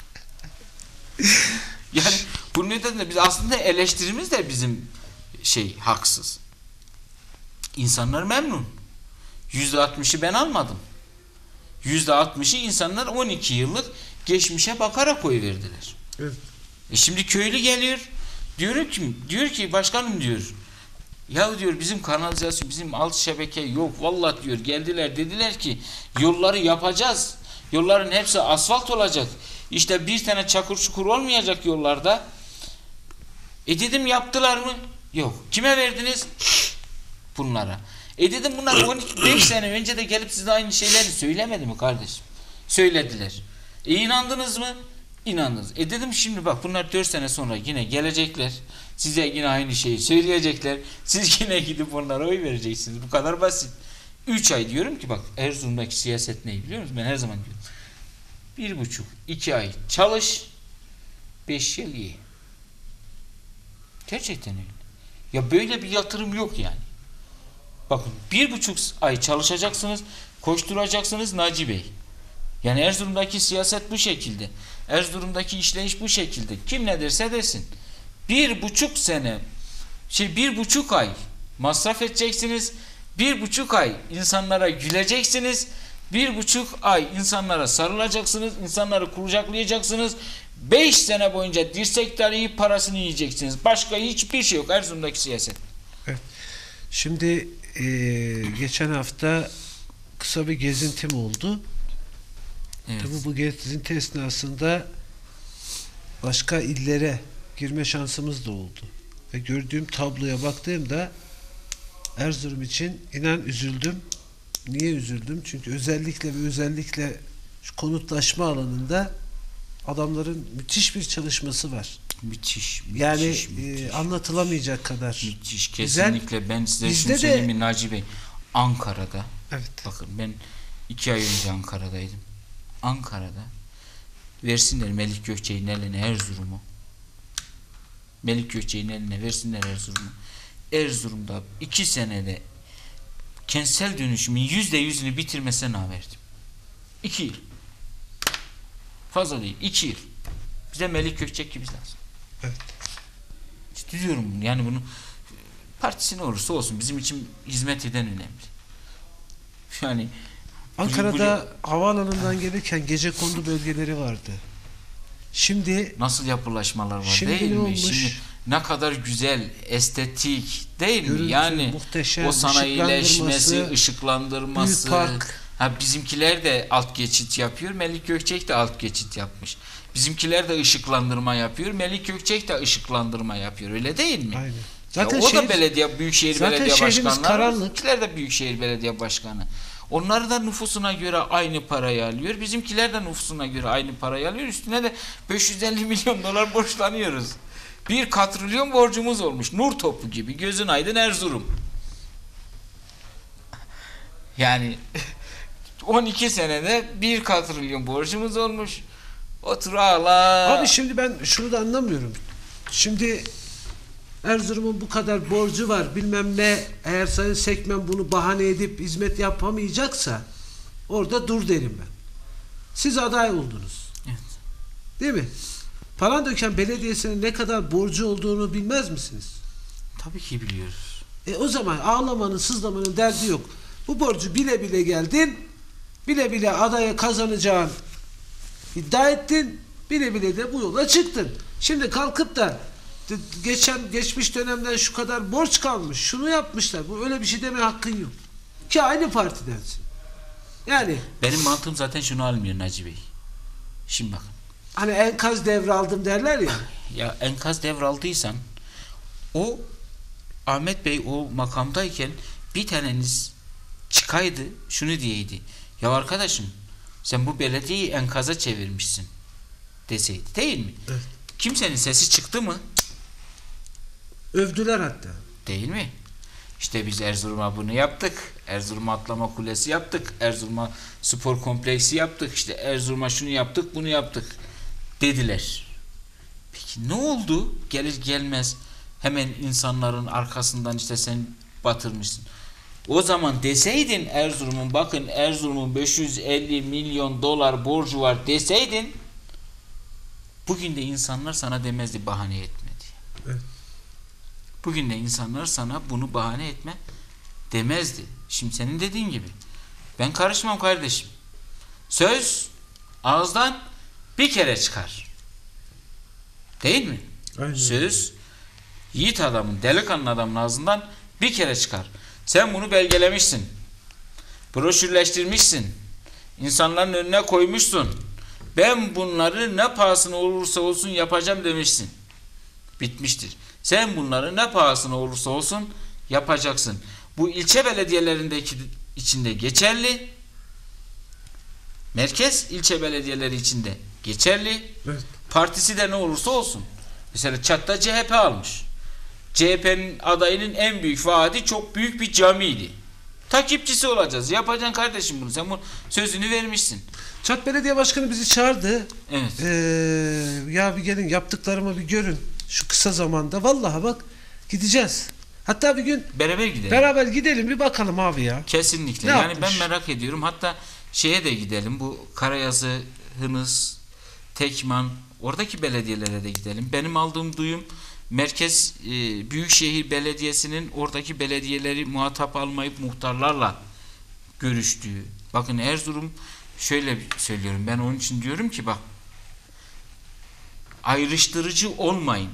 Yani bu nedenle biz aslında eleştirimiz de bizim haksız. İnsanlar memnun. %60'ı ben almadım. %60'ı insanlar 12 yıllık geçmişe bakarak oy verdiler. Evet. Şimdi köylü geliyor. Diyor ki başkanım diyor. Ya diyor bizim kanalizasyon, bizim alt şebeke yok. Vallahi diyor geldiler dediler ki yolları yapacağız. Yolların hepsi asfalt olacak. İşte bir tane çakır çukur olmayacak yollarda. Dedim yaptılar mı? Yok. Kime verdiniz? Bunlara. Dedim bunlar 12-5 sene önce de gelip size aynı şeyleri söylemedi mi kardeşim? Söylediler. İnandınız mı? İnandınız. Dedim şimdi bak bunlar 4 sene sonra yine gelecekler. Size yine aynı şeyi söyleyecekler. Siz yine gidip onlara oy vereceksiniz. Bu kadar basit. 3 ay diyorum ki bak Erzurum'daki siyaset ne biliyor musunuz? Ben her zaman diyorum. 1,5-2 ay çalış, 5 yıl ye. Gerçekten öyle. Ya böyle bir yatırım yok yani. Bakın 1,5 ay çalışacaksınız, koşturacaksınız Naci Bey. Yani Erzurum'daki siyaset bu şekilde. Erzurum'daki işleyiş bu şekilde. Kim ne derse desin. 1,5 sene, 1,5 ay masraf edeceksiniz. 1,5 ay insanlara güleceksiniz. 1,5 ay insanlara sarılacaksınız. İnsanları kucaklayacaksınız. 5 sene boyunca dirsek darayıp parasını yiyeceksiniz. Başka hiçbir şey yok Erzurum'daki siyaset. Evet. Şimdi geçen hafta kısa bir gezintim oldu. Evet. Tabii bu gezinti esnasında başka illere girme şansımız da oldu. Ve gördüğüm tabloya baktığımda Erzurum için inan üzüldüm. Niye üzüldüm? Çünkü özellikle şu konutlaşma alanında adamların müthiş bir çalışması var. Müthiş. Yani anlatılamayacak kadar. Müthiş. Kesinlikle güzel. ben size Bizde şunu söyleyeyim mi Naci Bey? Ankara'da. Evet. Bakın ben 2 ay önce Ankara'daydım. Ankara'da versinler Melik Gökçe'nin eline Erzurum'u. Melik Gökçe'nin eline versinler Erzurum'u. Erzurum'da 2 senede kentsel dönüşümün %100'ünü bitirmesine namerdim. 2 yıl. Fazla değil. 2 yıl. Bize Melik Gökçek gibi lazım. Evet. İşte diyorum yani bunu partisi ne olursa olsun bizim için hizmet eden önemli. Yani Ankara'da havaalanından gelirken gecekondu bölgeleri vardı. Şimdi nasıl yapılaşmalar var şimdi değil ne mi? olmuş? Şimdi ne kadar güzel, estetik değil Görüntü, mi? Yani muhteşem, o sanayileşmesi, büyük ışıklandırması. park. Bizimkiler de alt geçit yapıyor. Melik Gökçek de alt geçit yapmış. Bizimkiler de ışıklandırma yapıyor. Melik Gökçek de ışıklandırma yapıyor. Öyle değil mi? Aynen. Zaten o da belediye, büyükşehir belediye başkanları. karanlık. Bizimkiler de büyükşehir belediye başkanı. Onlar da nüfusuna göre aynı parayı alıyor. Bizimkiler de nüfusuna göre aynı parayı alıyor. Üstüne de 550 milyon dolar borçlanıyoruz. 1 katrilyon borcumuz olmuş. Nur topu gibi. Gözün aydın Erzurum. Yani 12 senede 1 katrilyon borcumuz olmuş. Otur ağla. Abi şimdi ben şunu da anlamıyorum. Şimdi Erzurum'un bu kadar borcu var bilmem ne, eğer Sayın Sekmen bunu bahane edip hizmet yapamayacaksa orada dur derim ben. Siz aday oldunuz. Evet. Değil mi? Palandöken Belediyesi'nin ne kadar borcu olduğunu bilmez misiniz? Tabii ki biliyoruz. O zaman ağlamanın, sızlamanın derdi yok. Bu borcu bile bile geldin, bile bile adaya kazanacağın iddia ettin, bile bile de bu yola çıktın. Şimdi kalkıp da geçmiş dönemden şu kadar borç kalmış, şunu yapmışlar, bu öyle bir şey deme hakkın yok. Ki aynı partidensin. Yani Benim mantığım zaten şunu almıyor Naci Bey. Şimdi bakın. hani enkaz devraldım derler ya. Ya enkaz devraldıysan o Ahmet Bey o makamdayken bir taneniz çıkaydı şunu diyeydi. Ya arkadaşım sen bu belediyeyi enkaza çevirmişsin deseydi değil mi? Evet. Kimsenin sesi çıktı mı? Övdüler hatta. Değil mi? İşte biz Erzurum'a bunu yaptık. Erzurum'a atlama kulesi yaptık. Erzurum'a spor kompleksi yaptık. İşte Erzurum'a şunu yaptık, bunu yaptık dediler. Peki ne oldu? Gelir gelmez hemen insanların arkasından işte sen batırmışsın. O zaman deseydin Erzurum'un bakın Erzurum'un 550 milyon dolar borcu var deseydin bugün de insanlar sana demezdi bahane etme diye. Evet. Bugün de insanlar sana bunu bahane etme demezdi. Şimdi senin dediğin gibi. Ben karışmam kardeşim. Söz ağızdan bir kere çıkar. Değil mi? Aynen. Söz yiğit adamın, delikanlı adamın ağzından bir kere çıkar. Sen bunu belgelemişsin. Broşürleştirmişsin. İnsanların önüne koymuşsun. Ben bunları ne pahasına olursa olsun yapacağım demişsin. Bitmiştir. Sen bunları ne pahasına olursa olsun yapacaksın. Bu ilçe belediyelerindeki içinde geçerli. Merkez ilçe belediyeleri içinde geçerli. Evet. Partisi de ne olursa olsun. Mesela Çat'ta CHP almış. CHP'nin adayının en büyük vaadi çok büyük bir camiydi. Takipçisi olacağız. Yapacaksın kardeşim bunu. Sen bu sözünü vermişsin. Çat Belediye Başkanı bizi çağırdı. Evet. Ya bir gelin yaptıklarımı bir görün. Şu kısa zamanda. Vallahi bak gideceğiz. Hatta bir gün Beraber gidelim. beraber gidelim bir bakalım abi ya. Kesinlikle. Ne Yani yapmış? ben merak ediyorum. Hatta şeye de gidelim. Bu Karayazı, Hınıs, Tekman oradaki belediyelere de gidelim. Benim aldığım duyum Merkez Büyükşehir Belediyesi'nin oradaki belediyeleri muhatap almayıp muhtarlarla görüştüğü. Bakın Erzurum şöyle söylüyorum. Ben onun için diyorum ki bak ayrıştırıcı olmayın.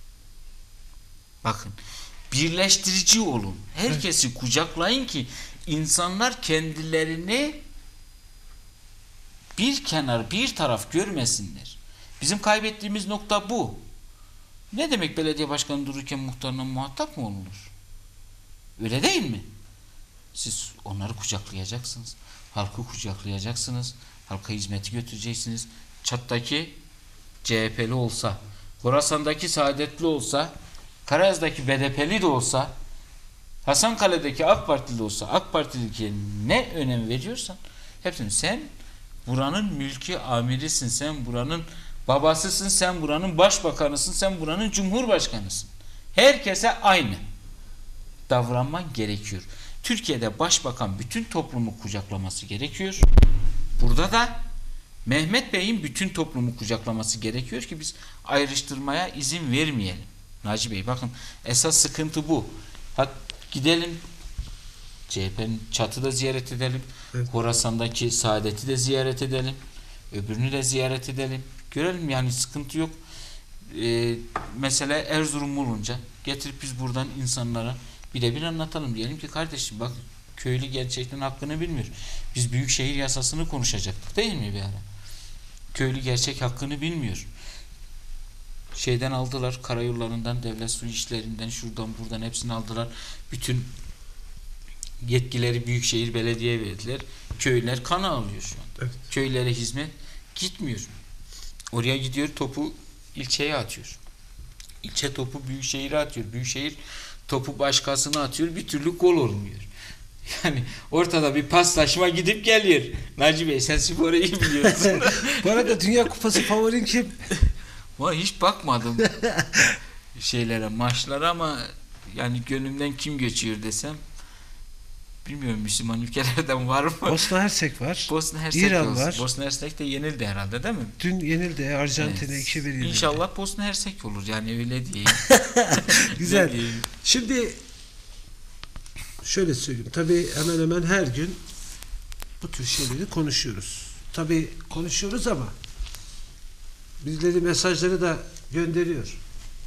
Bakın birleştirici olun. Herkesi kucaklayın ki insanlar kendilerini bir kenar bir taraf görmesinler. Bizim kaybettiğimiz nokta bu. Ne demek belediye başkanı dururken muhtarına muhatap mı olunur? Öyle değil mi? Siz onları kucaklayacaksınız. Halkı kucaklayacaksınız. Halka hizmeti götüreceksiniz. Çat'taki CHP'li olsa, Horasan'daki Saadetli olsa, Karayaz'daki BDP'li de olsa, Hasankale'deki AK Partili de olsa, AK Partili'ye ne önem veriyorsan hepsini sen buranın mülki amirisin, sen buranın babasısın, sen buranın başbakanısın, sen buranın cumhurbaşkanısın. Herkese aynı davranman gerekiyor. Türkiye'de başbakan bütün toplumu kucaklaması gerekiyor. Burada da Mehmet Bey'in bütün toplumu kucaklaması gerekiyor ki biz ayrıştırmaya izin vermeyelim. Naci Bey bakın esas sıkıntı bu. Gidelim CHP'nin Çat'ı da ziyaret edelim. Evet. Horasan'daki Saadet'i de ziyaret edelim. Öbürünü de ziyaret edelim. Görelim yani sıkıntı yok. Mesela Erzurum olunca getirip biz buradan insanlara birebir anlatalım. Diyelim ki kardeşim bak köylü gerçekten hakkını bilmiyor. Biz büyükşehir yasasını konuşacaktık değil mi bir ara? Köylü gerçek hakkını bilmiyor. Şeyden aldılar, karayollarından, devlet su işlerinden, şuradan buradan hepsini aldılar. Bütün yetkileri büyükşehir belediyeye verdiler. Köyler kana alıyor şu an. Evet. Köylere hizmet gitmiyor. Oraya gidiyor topu ilçeye atıyor. İlçe topu büyükşehire atıyor. Büyükşehir topu başkasına atıyor. Bir türlü gol olmuyor. Yani ortada bir paslaşma gidip geliyor. Naci Bey sen sporu iyi biliyorsun. Bu arada Dünya Kupası favorin kim? Vay hiç bakmadım maçlara ama yani gönlümden kim geçiyor desem bilmiyorum Müslüman ülkelerden var mı? Bosna Hersek var. Bosna Hersek İran olsun. var. Bosna Hersek de yenildi herhalde değil mi? Dün yenildi. Arjantin'e Evet. 2-1 yenildi. İnşallah Bosna Hersek olur yani öyle değil. Güzel. Ne diyeyim? Şimdi şöyle söyleyeyim. Tabii hemen hemen her gün bu tür şeyleri konuşuyoruz. Tabii konuşuyoruz ama birileri mesajları da gönderiyor.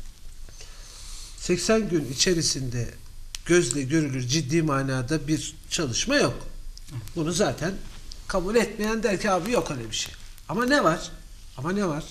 80 gün içerisinde gözle görülür ciddi manada bir çalışma yok. Bunu zaten kabul etmeyen der ki abi yok öyle bir şey. Ama ne var? Ama ne var?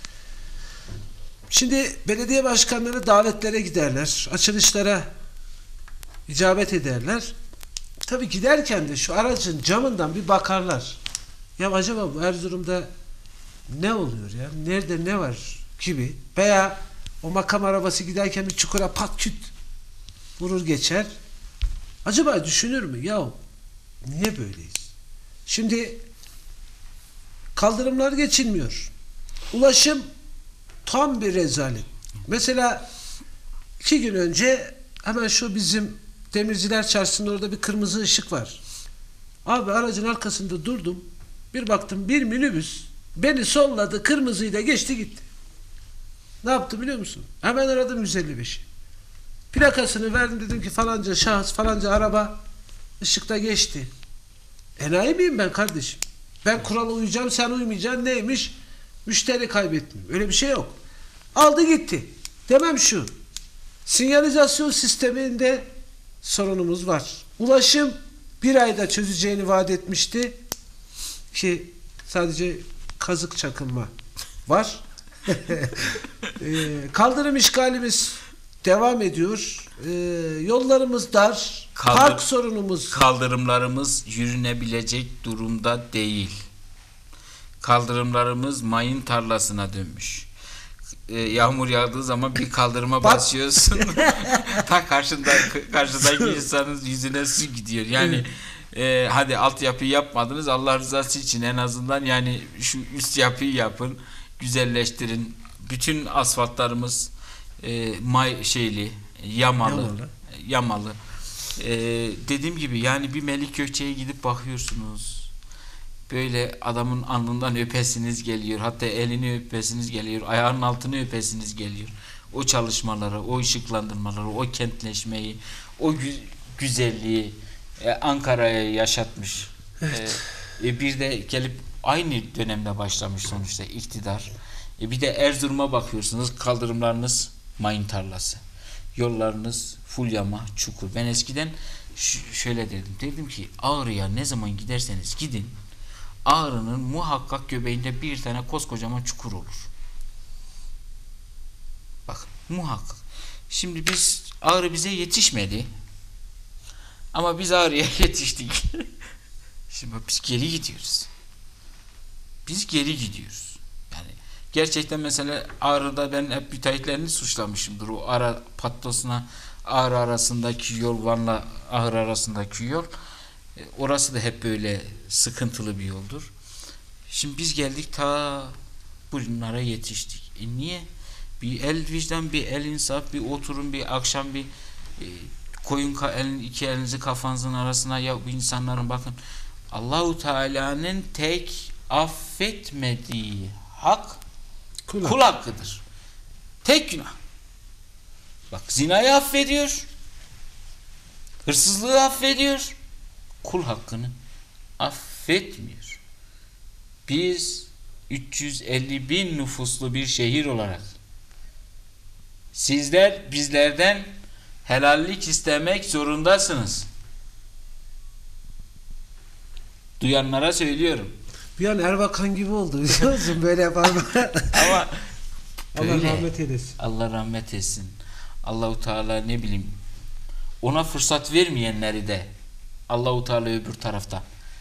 Şimdi belediye başkanları davetlere giderler. Açılışlara icabet ederler. Tabii giderken de şu aracın camından bir bakarlar. Ya acaba bu Erzurum'da ne oluyor ya? Nerede ne var gibi. Veya o makam arabası giderken bir çukura pat küt vurur geçer. Acaba düşünür mü? Ya niye böyleyiz? Şimdi kaldırımlar geçilmiyor. Ulaşım tam bir rezalet. Mesela 2 gün önce hemen şu bizim Demirciler Çarşısı'nın orada bir kırmızı ışık var. Abi aracın arkasında durdum. Bir baktım bir minibüs beni solladı, kırmızıyı da geçti gitti. Ne yaptı biliyor musun? Hemen aradım 155'i. Plakasını verdim, dedim ki falanca şahıs falanca araba ışıkta geçti. Enayi miyim ben kardeşim? Ben kurala uyacağım, sen uymayacaksın. Neymiş? Müşteri kaybetmiyor. Öyle bir şey yok. Aldı gitti. Demem şu. Sinyalizasyon sisteminde sorunumuz var. Ulaşım bir ayda çözeceğini vaat etmişti. Ki sadece kazık çakılma var. Kaldırım işgalimiz devam ediyor. Yollarımız dar. Park sorunumuz. Kaldırımlarımız yürünebilecek durumda değil. Kaldırımlarımız mayın tarlasına dönmüş. Yağmur yağdığı zaman bir kaldırıma basıyorsun. Ta karşıdaki insanın yüzüne su gidiyor. Yani hadi altyapıyı yapmadınız. Allah rızası için en azından yani şu üst yapıyı yapın. Güzelleştirin. Bütün asfaltlarımız yamalı. Dediğim gibi yani bir Melik Gökçe'ye gidip bakıyorsunuz. Böyle adamın alnından öpesiniz geliyor. Hatta elini öpesiniz geliyor. Ayağının altını öpesiniz geliyor. O çalışmaları, o ışıklandırmaları, o kentleşmeyi, o güzelliği Ankara'ya yaşatmış. Evet. Bir de gelip aynı dönemde başlamış sonuçta iktidar. Bir de Erzurum'a bakıyorsunuz, kaldırımlarınız mayın tarlası. Yollarınız full yama, çukur. Ben eskiden şöyle derdim. Dedim ki Ağrı'ya ne zaman giderseniz gidin, Ağrı'nın muhakkak göbeğinde bir tane koskocaman çukur olur. Bak muhakkak. Şimdi Ağrı bize yetişmedi. Ama biz Ağrı'ya yetiştik. Şimdi bak biz geri gidiyoruz. Yani gerçekten mesela Ağrı'da ben hep müteahhitlerini suçlamışımdır. O ara patlosuna Ağrı arasındaki yol, Van'la Ağrı arasındaki yol. Orası da hep böyle sıkıntılı bir yoldur. Şimdi biz geldik ta bunlara yetiştik. Niye? Bir el vicdan, bir el insaf, bir oturun, bir akşam bir koyun iki elinizi kafanızın arasına, ya bu insanların bakın Allahu Teala'nın tek affetmediği hak kul hakkıdır. Tek günah. Bak zinayı affediyor. Hırsızlığı affediyor. Kul hakkını affetmiyor. Biz 350 bin nüfuslu bir şehir olarak sizler bizlerden helallik istemek zorundasınız. Duyanlara söylüyorum. Bir an Erbakan gibi oldu biliyor musun? Böyle yapar mı? Ama Allah rahmet eylesin. Allah rahmet etsin. Allahu Teala ne bileyim ona fırsat vermeyenleri de Allahu Teala öbür tarafta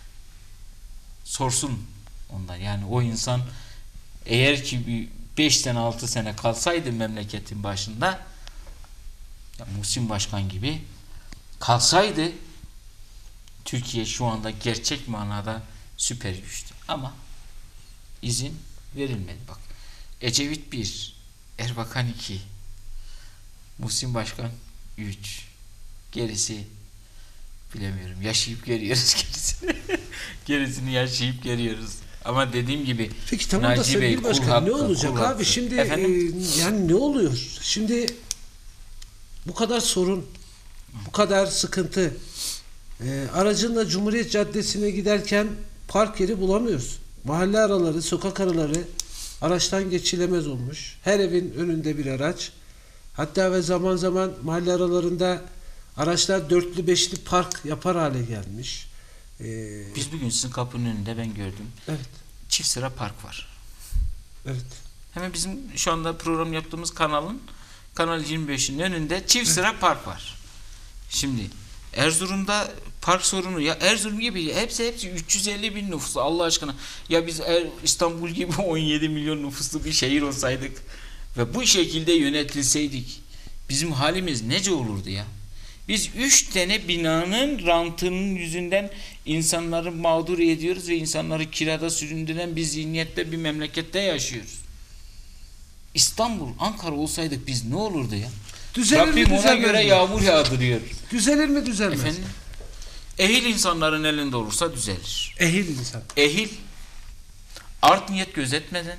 sorsun ondan. Yani o insan eğer ki bir 5 sene 6 sene kalsaydı memleketin başında ya Muhsin Başkan gibi kalsaydı Türkiye şu anda gerçek manada süper güçtü. Ama izin verilmedi. Bak Ecevit 1, Erbakan 2, Muhsin Başkan 3. Gerisi bilemiyorum. Yaşayıp görüyoruz gerisini. Gerisini yaşayıp görüyoruz. Ama dediğim gibi Peki tamam da Naci Bey, sevgili kul başkan hakkı, ne olacak kul abi hakkı. şimdi Efendim? yani ne oluyor? Şimdi bu kadar sorun, bu kadar sıkıntı. Aracınla Cumhuriyet Caddesi'ne giderken park yeri bulamıyoruz. Mahalle araları, sokak araları araçtan geçilemez olmuş. Her evin önünde bir araç. Hatta ve zaman zaman mahalle aralarında araçlar dörtlü beşli park yapar hale gelmiş. Biz bugün sizin kapının önünde ben gördüm. Evet, Çift sıra park var. evet. Hemen bizim şu anda program yaptığımız kanalın Kanal 25'in önünde çift sıra park var. Şimdi Erzurum'da park sorunu ya Erzurum gibi hepsi 350 bin nüfuslu Allah aşkına. Ya biz İstanbul gibi 17 milyon nüfuslu bir şehir olsaydık ve bu şekilde yönetilseydik bizim halimiz nece olurdu ya? Biz 3 tane binanın rantının yüzünden insanları mağdur ediyoruz ve insanları kirada süründüren bir zihniyette bir memlekette yaşıyoruz. İstanbul, Ankara olsaydık biz ne olurdu ya? Düzelir mi, Rabbim ona düzelmez göre mi? yağmur yağdırıyor. Düzelir mi düzelmez mi? Efendim? Ehil insanların elinde olursa düzelir. Ehil insan. Ehil, art niyet gözetmeden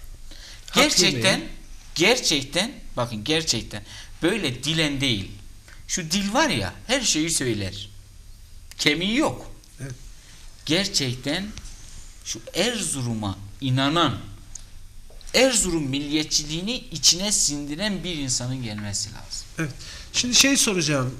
gerçekten bakın gerçekten böyle dilen değil. Şu dil var ya her şeyi söyler. Kemiği yok. Evet. Gerçekten şu Erzurum'a inanan, Erzurum milliyetçiliğini içine sindiren bir insanın gelmesi lazım. Evet. Şimdi şey soracağım.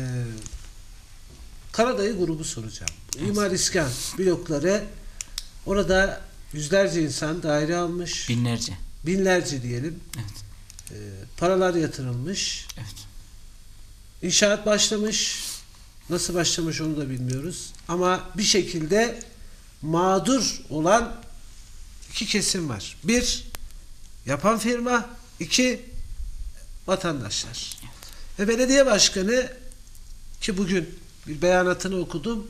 Karadayı grubu soracağım. İmar İskan blokları orada yüzlerce insan daire almış. Binlerce diyelim. Evet. Paralar yatırılmış. Evet. İnşaat başlamış. Nasıl başlamış onu da bilmiyoruz. Ama bir şekilde mağdur olan iki kesim var. Bir, yapan firma. İki, vatandaşlar. Ve belediye başkanı ki bugün bir beyanatını okudum.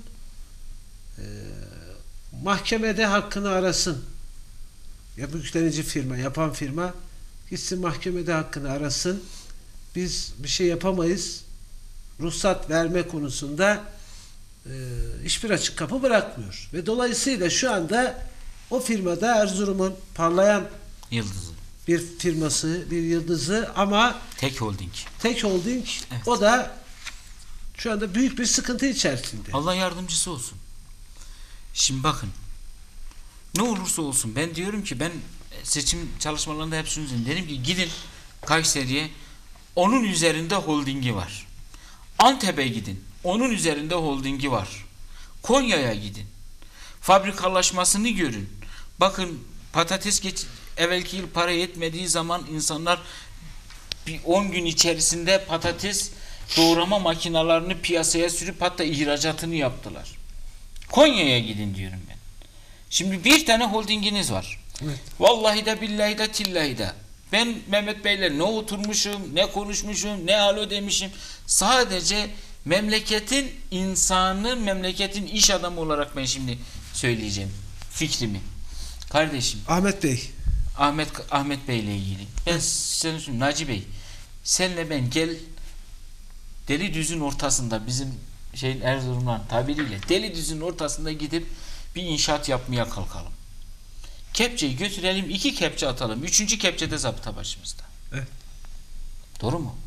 Mahkemede hakkını arasın. Ya bu yüklenici firma, yapan firma gitsin mahkemede hakkını arasın. Biz bir şey yapamayız. Ruhsat verme konusunda hiçbir açık kapı bırakmıyor. Ve dolayısıyla şu anda o firmada Erzurum'un parlayan Yıldızı. bir firması, bir yıldızı ama Tek holding. Evet. O da şu anda büyük bir sıkıntı içerisinde. Allah yardımcısı olsun. Şimdi bakın. Ne olursa olsun ben diyorum ki ben seçim çalışmalarında hep şunu dedim. Dedim ki gidin Kayseri'ye onun üzerinde holdingi var. Antep'e gidin. Onun üzerinde holdingi var. Konya'ya gidin. Fabrikalaşmasını görün. Bakın patates evvelki yıl para yetmediği zaman insanlar bir 10 gün içerisinde patates doğrama makinalarını piyasaya sürüp hatta ihracatını yaptılar. Konya'ya gidin diyorum ben. Şimdi bir tane holdinginiz var. Evet. Vallahi de billahi de tillahi de. Ben Mehmet Bey'le ne oturmuşum, ne konuşmuşum, ne alo demişim. Sadece memleketin insanı, memleketin iş adamı olarak ben şimdi söyleyeceğim fikrimi. Kardeşim. Ahmet Bey. Ahmet Bey ile ilgili. Ben sana söyleyeyim Naci Bey. Senle ben gel Delidüz'ün ortasında bizim Erzurum'dan tabiriyle Delidüz'ün ortasında gidip bir inşaat yapmaya kalkalım. Kepçeyi götürelim, 2 kepçe atalım. 3. kepçede zabıta başımızda. Evet. Doğru mu?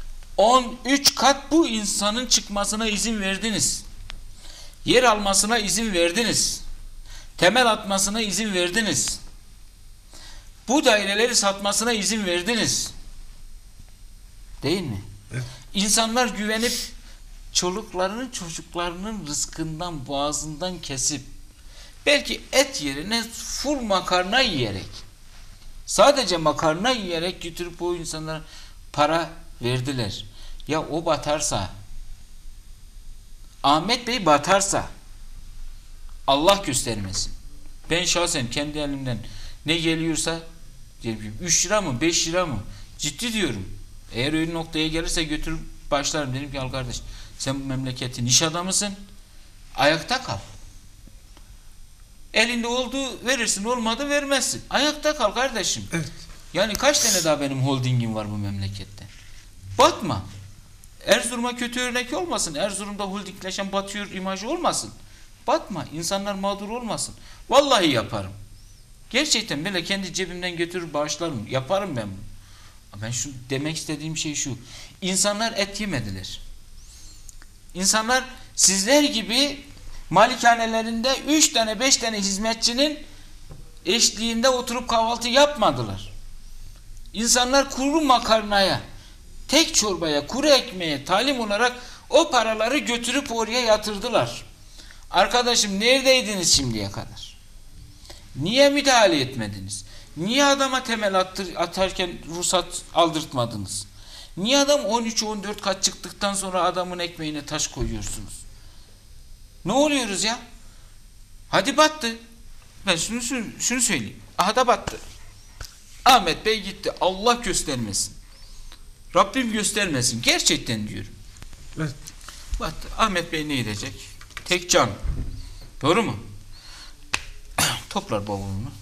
13 kat bu insanın çıkmasına izin verdiniz. Yer almasına izin verdiniz. Temel atmasına izin verdiniz. Bu daireleri satmasına izin verdiniz. Değil mi? Evet. İnsanlar güvenip çocuklarının rızkından, boğazından kesip belki et yerine full makarna yiyerek, sadece makarna yiyerek götürüp o insanlara para verdiler. Ya o batarsa, Ahmet Bey batarsa, Allah göstermesin. Ben şahsen kendi elimden ne geliyorsa 3 lira mı 5 lira mı ciddi diyorum. Eğer öyle noktaya gelirse götürüp başlarım. Dedim ki al kardeş sen bu memleketin iş adamısın. Ayakta kal. Elinde olduğu verirsin, olmadı vermezsin. Ayakta kal kardeşim. Evet. Yani kaç tane daha benim holdingim var bu memlekette. Batma. Erzurum'a kötü örnek olmasın. Erzurum'da holdingleşen batıyor imajı olmasın. Batma. İnsanlar mağdur olmasın. Vallahi yaparım. Gerçekten böyle kendi cebimden götürür bağışlarım. Yaparım ben bunu. Ben şu demek istediğim şey şu. İnsanlar et yemediler. İnsanlar sizler gibi malikanelerinde 3 tane 5 tane hizmetçinin eşliğinde oturup kahvaltı yapmadılar. İnsanlar kuru makarnaya, tek çorbaya, kuru ekmeğe talim olarak o paraları götürüp oraya yatırdılar. Arkadaşım neredeydiniz şimdiye kadar? Niye müdahale etmediniz? Niye adama temel atarken ruhsat aldırtmadınız? Niye adam 13-14 kat çıktıktan sonra adamın ekmeğine taş koyuyorsunuz? Ne oluyoruz ya? Hadi battı. Ben şunu söyleyeyim. Aha da battı. Ahmet Bey gitti. Allah göstermesin. Rabbim göstermesin. Gerçekten diyorum. Evet. Battı. Ahmet Bey ne edecek? Tek can. Doğru mu? Toplar bavulunu.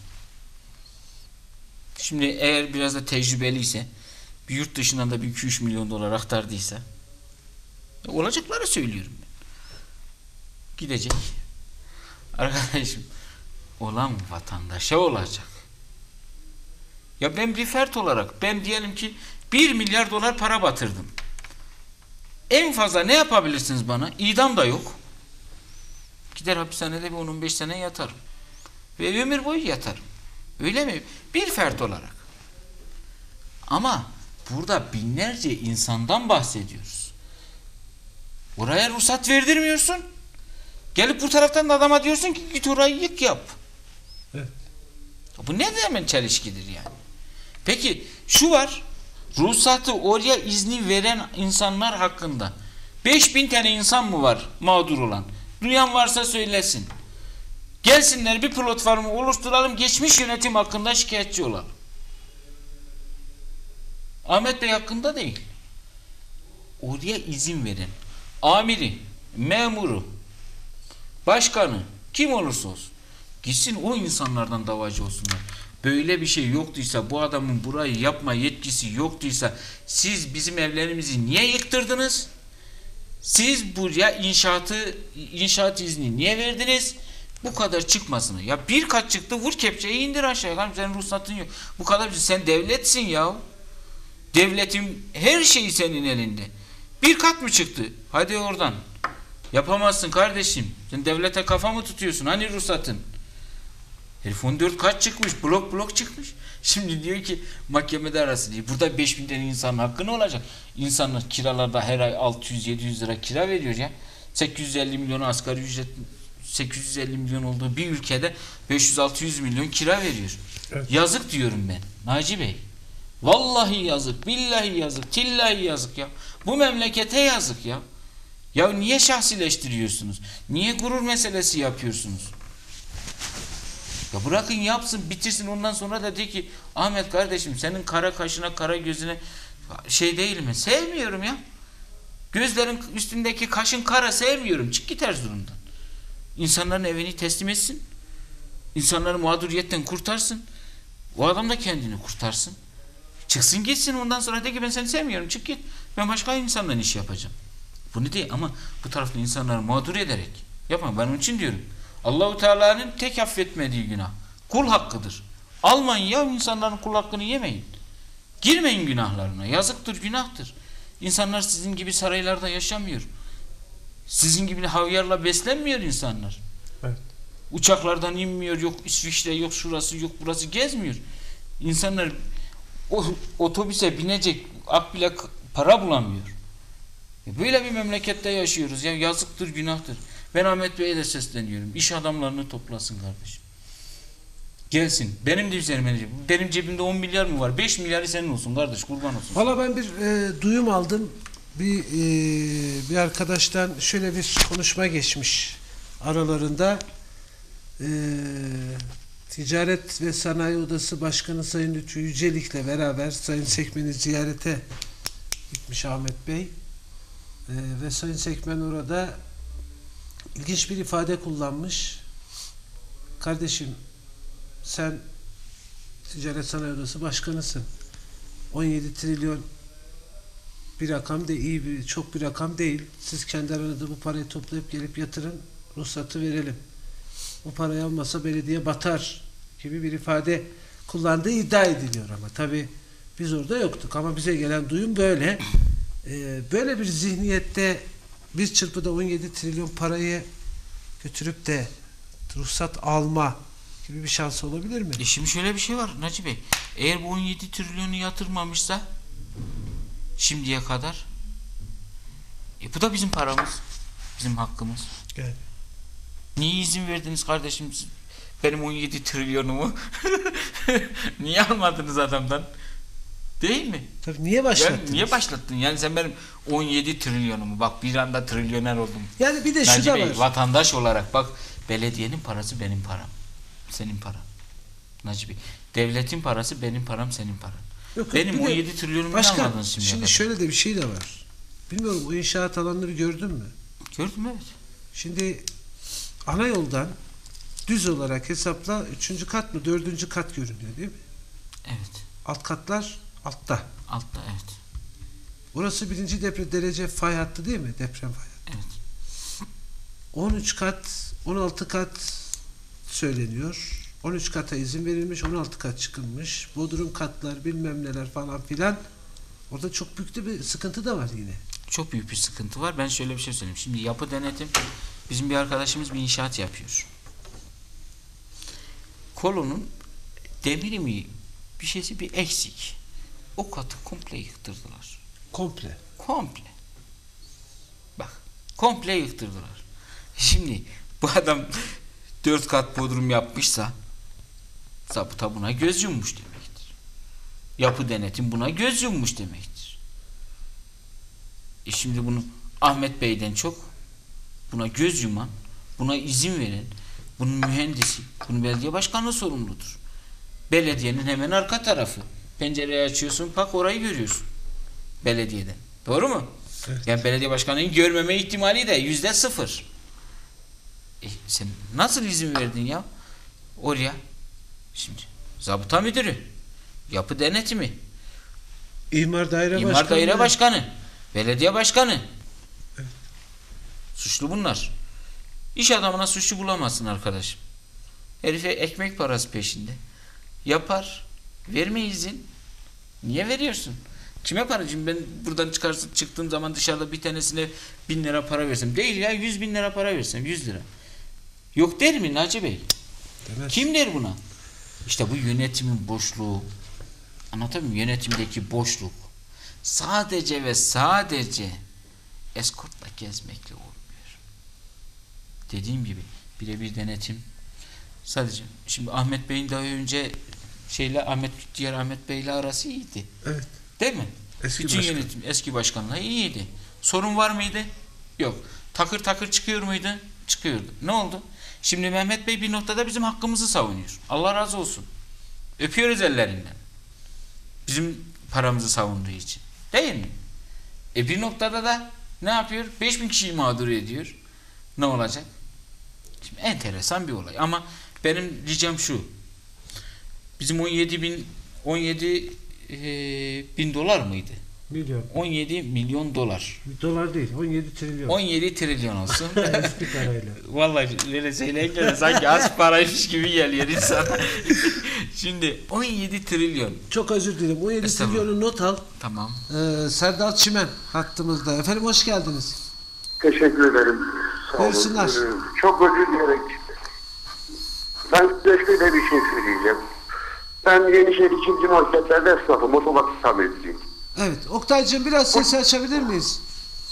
Şimdi eğer biraz da tecrübeliyse, bir yurt dışından da bir 2-3 milyon dolar aktardıysa, olacakları söylüyorum ben. Gidecek. Arkadaşım, olan vatandaşa olacak. Ya ben bir fert olarak, ben diyelim ki 1 milyar dolar para batırdım. En fazla ne yapabilirsiniz bana? İdam da yok. Gider hapishanede bir 10-15 sene yatarım. Ve ömür boyu yatarım. Öyle mi? Bir fert olarak. Ama burada binlerce insandan bahsediyoruz. Oraya ruhsat verdirmiyorsun. Gelip bu taraftan da adama diyorsun ki git orayı yık yap. Evet. Bu ne demen çelişkidir yani. Peki şu var. Ruhsatı oraya izni veren insanlar hakkında 5000 tane insan mı var mağdur olan? Duyan varsa söylesin. Gelsinler bir platformu oluşturalım, geçmiş yönetim hakkında şikayetçi olalım. Ahmet Bey hakkında değil. Oraya izin veren amiri, memuru, başkanı, kim olursa olsun gitsin o insanlardan davacı olsunlar. Böyle bir şey yoktuysa, bu adamın burayı yapma yetkisi yoktuysa, siz bizim evlerimizi niye yıktırdınız? Siz buraya inşaat izni niye verdiniz? Bu kadar çıkmasını. Ya bir kat çıktı, vur kepçeyi indir aşağıya. Senin ruhsatın yok. Bu kadar. Sen devletsin ya. Devletin her şeyi senin elinde. Bir kat mı çıktı? Hadi oradan. Yapamazsın kardeşim. Sen devlete kafa mı tutuyorsun? Hani ruhsatın? Herif 14 kat çıkmış. Blok çıkmış. Şimdi diyor ki mahkemede arası diye. Burada 5000 tane insanın hakkı ne olacak? İnsanlar kiralarda her ay 600-700 lira kira veriyor ya. 850 milyon asgari ücret, 850 milyon olduğu bir ülkede 500-600 milyon kira veriyor. Evet. Yazık diyorum ben. Naci Bey. Vallahi yazık. Billahi yazık. Tillahi yazık ya. Bu memlekete yazık ya. Ya niye şahsileştiriyorsunuz? Niye gurur meselesi yapıyorsunuz? Ya bırakın yapsın, bitirsin, ondan sonra da de ki Ahmet kardeşim senin kara kaşına, kara gözüne şey değil mi? Sevmiyorum ya. Gözlerin üstündeki kaşın kara, sevmiyorum. Çık git Erzurum'dan. İnsanların evini teslim etsin. İnsanları mağduriyetten kurtarsın. O adam da kendini kurtarsın. Çıksın gitsin, ondan sonra de ki ben seni sevmiyorum. Çık git. Ben başka insanların iş yapacağım. Bunu değil ama bu tarafta insanları mağdur ederek yapma. Ben onun için diyorum. Allahu Teala'nın tek affetmediği günah kul hakkıdır. Almayın ya, insanların kul hakkını yemeyin. Girmeyin günahlarına. Yazıktır, günahtır. İnsanlar sizin gibi saraylarda yaşamıyor. Sizin gibi havyarla beslenmiyor insanlar. Evet. Uçaklardan inmiyor, yok İsviçre, yok şurası, yok burası, gezmiyor. İnsanlar o otobüse binecek akbile para bulamıyor. Böyle bir memlekette yaşıyoruz ya, yazıktır, günahtır. Ben Ahmet Bey'e de sesleniyorum. İş adamlarını toplasın kardeşim. Gelsin. Benim de üzerime. Benim cebimde 10 milyar mı var? 5 milyarı senin olsun kardeş. Kurban olsun. Valla ben bir duyum aldım. Bir arkadaştan şöyle bir konuşma geçmiş aralarında. Ticaret ve Sanayi Odası Başkanı Sayın Lütfü Yücelik'le beraber Sayın Sekmen'i ziyarete gitmiş Ahmet Bey. Ve Sayın Sekmen orada ilginç bir ifade kullanmış. Kardeşim sen Ticaret Sanayi Odası Başkanısın. 17 trilyon bir rakam da iyi bir çok bir rakam değil. Siz kendi aranızda bu parayı toplayıp gelip yatırın, ruhsatı verelim. Bu parayı almasa belediye batar gibi bir ifade kullandığı iddia ediliyor ama tabii biz orada yoktuk ama bize gelen duyum böyle. Böyle bir zihniyette bir çırpıda 17 trilyon parayı götürüp de ruhsat alma gibi bir şansı olabilir mi? Şimdi şöyle bir şey var Naci Bey. Eğer bu 17 trilyonu yatırmamışsa şimdiye kadar bu da bizim paramız. Bizim hakkımız. Evet. Niye izin verdiniz kardeşim benim 17 trilyonumu? Niye almadınız adamdan? Değil mi? Tabii niye başlattınız? Yani niye başlattın? Yani sen benim 17 trilyonumu bak bir anda trilyoner oldum. Yani bir de şu Naci da Bey, var. vatandaş olarak bak belediyenin parası benim param. Senin paran. Naci Bey. Devletin parası benim param senin paran. Yok, benim bir de 17 trilyonumu başka, almadınız şimdi. Şimdi şöyle de bir şey de var. Bilmiyorum o inşaat alanları gördün mü? Gördüm evet. Şimdi ana yoldan düz olarak hesapla 3. kat mı 4. kat görünüyor değil mi? Evet. Alt katlar altta. Altta evet. Burası 1. derece fay hattı değil mi? Deprem fay hattı. Evet. 13 kat, 16 kat söyleniyor. 13 kata izin verilmiş, 16 kat çıkılmış. Bodrum katlar, bilmem neler falan filan. Orada çok büyük de bir sıkıntı da var yine. Çok büyük bir sıkıntı var. Ben şöyle bir şey söyleyeyim. Şimdi yapı denetim bizim bir arkadaşımız bir inşaat yapıyor. Kolonun demiri mi bir şeysi bir eksik. O katı komple yıktırdılar. Komple. Komple. Bak komple yıktırdılar. Şimdi bu adam 4 kat bodrum yapmışsa zabıta buna göz yummuş demektir. Yapı denetim buna göz yummuş demektir. Şimdi bunu Ahmet Bey'den çok buna göz yuman, buna izin veren, bunun mühendisi, bunun belediye başkanı sorumludur. Belediyenin hemen arka tarafı. Pencereyi açıyorsun, bak orayı görüyorsun. Belediyeden. Doğru mu? Evet. Yani belediye başkanının görmeme ihtimali de %0. Sen nasıl izin verdin ya? Oraya. Şimdi zabıta müdürü, yapı denetimi, İmar daire İmar başkanı. daire başkanı, belediye başkanı. Evet. Suçlu bunlar. İş adamına suçlu bulamazsın arkadaşım. Herife ekmek parası peşinde. Yapar. Verme izin. Niye veriyorsun? Kime para? Şimdi ben buradan çıktığım zaman dışarıda bir tanesine 1000 lira para versem. Değil ya 100.000 lira para versem 100 lira. Yok der mi Naci Bey? Demez. Kim der buna? İşte bu yönetimin boşluğu. Anlatabiliyor muyum? Yönetimdeki boşluk. Sadece ve sadece eskortla gezmekle olmuyor. Dediğim gibi birebir denetim. Sadece şimdi Ahmet Bey'in daha önce diğer Ahmet Bey'le arası iyiydi. Evet. Değil mi? Eski Bütün başkan. yönetim eski başkanla iyiydi. Sorun var mıydı? Yok. Takır takır çıkıyor muydu? Çıkıyordu. Ne oldu? Şimdi Mehmet Bey bir noktada bizim hakkımızı savunuyor. Allah razı olsun. Öpüyoruz ellerinden. Bizim paramızı savunduğu için. Değil mi? Bir noktada da ne yapıyor? 5000 kişiyi mağdur ediyor. Ne olacak? Şimdi enteresan bir olay. Ama benim ricam şu. Bizim 17 bin dolar mıydı? Milyon. 17 milyon dolar. Dolar değil. 17 trilyon. 17 trilyon olsun. Eski parayla. Vallahi öyle söyleyince de sanki az paraymış gibi geliyor insan. Şimdi 17 trilyon. Çok özür dilerim. 17 Estağfurullah. trilyonu not al. Tamam. Serdar Çimen hattımızda. Efendim hoş geldiniz. Teşekkür ederim. Sağ olun. Buyursunlar. Çok özür dileyerek. Ben size şöyle bir şey söyleyeceğim. Ben Yenişehir 2. marketlerde esnafım. Otomatik tamirciyim. Evet. Oktay'cığım biraz sesi açabilir miyiz?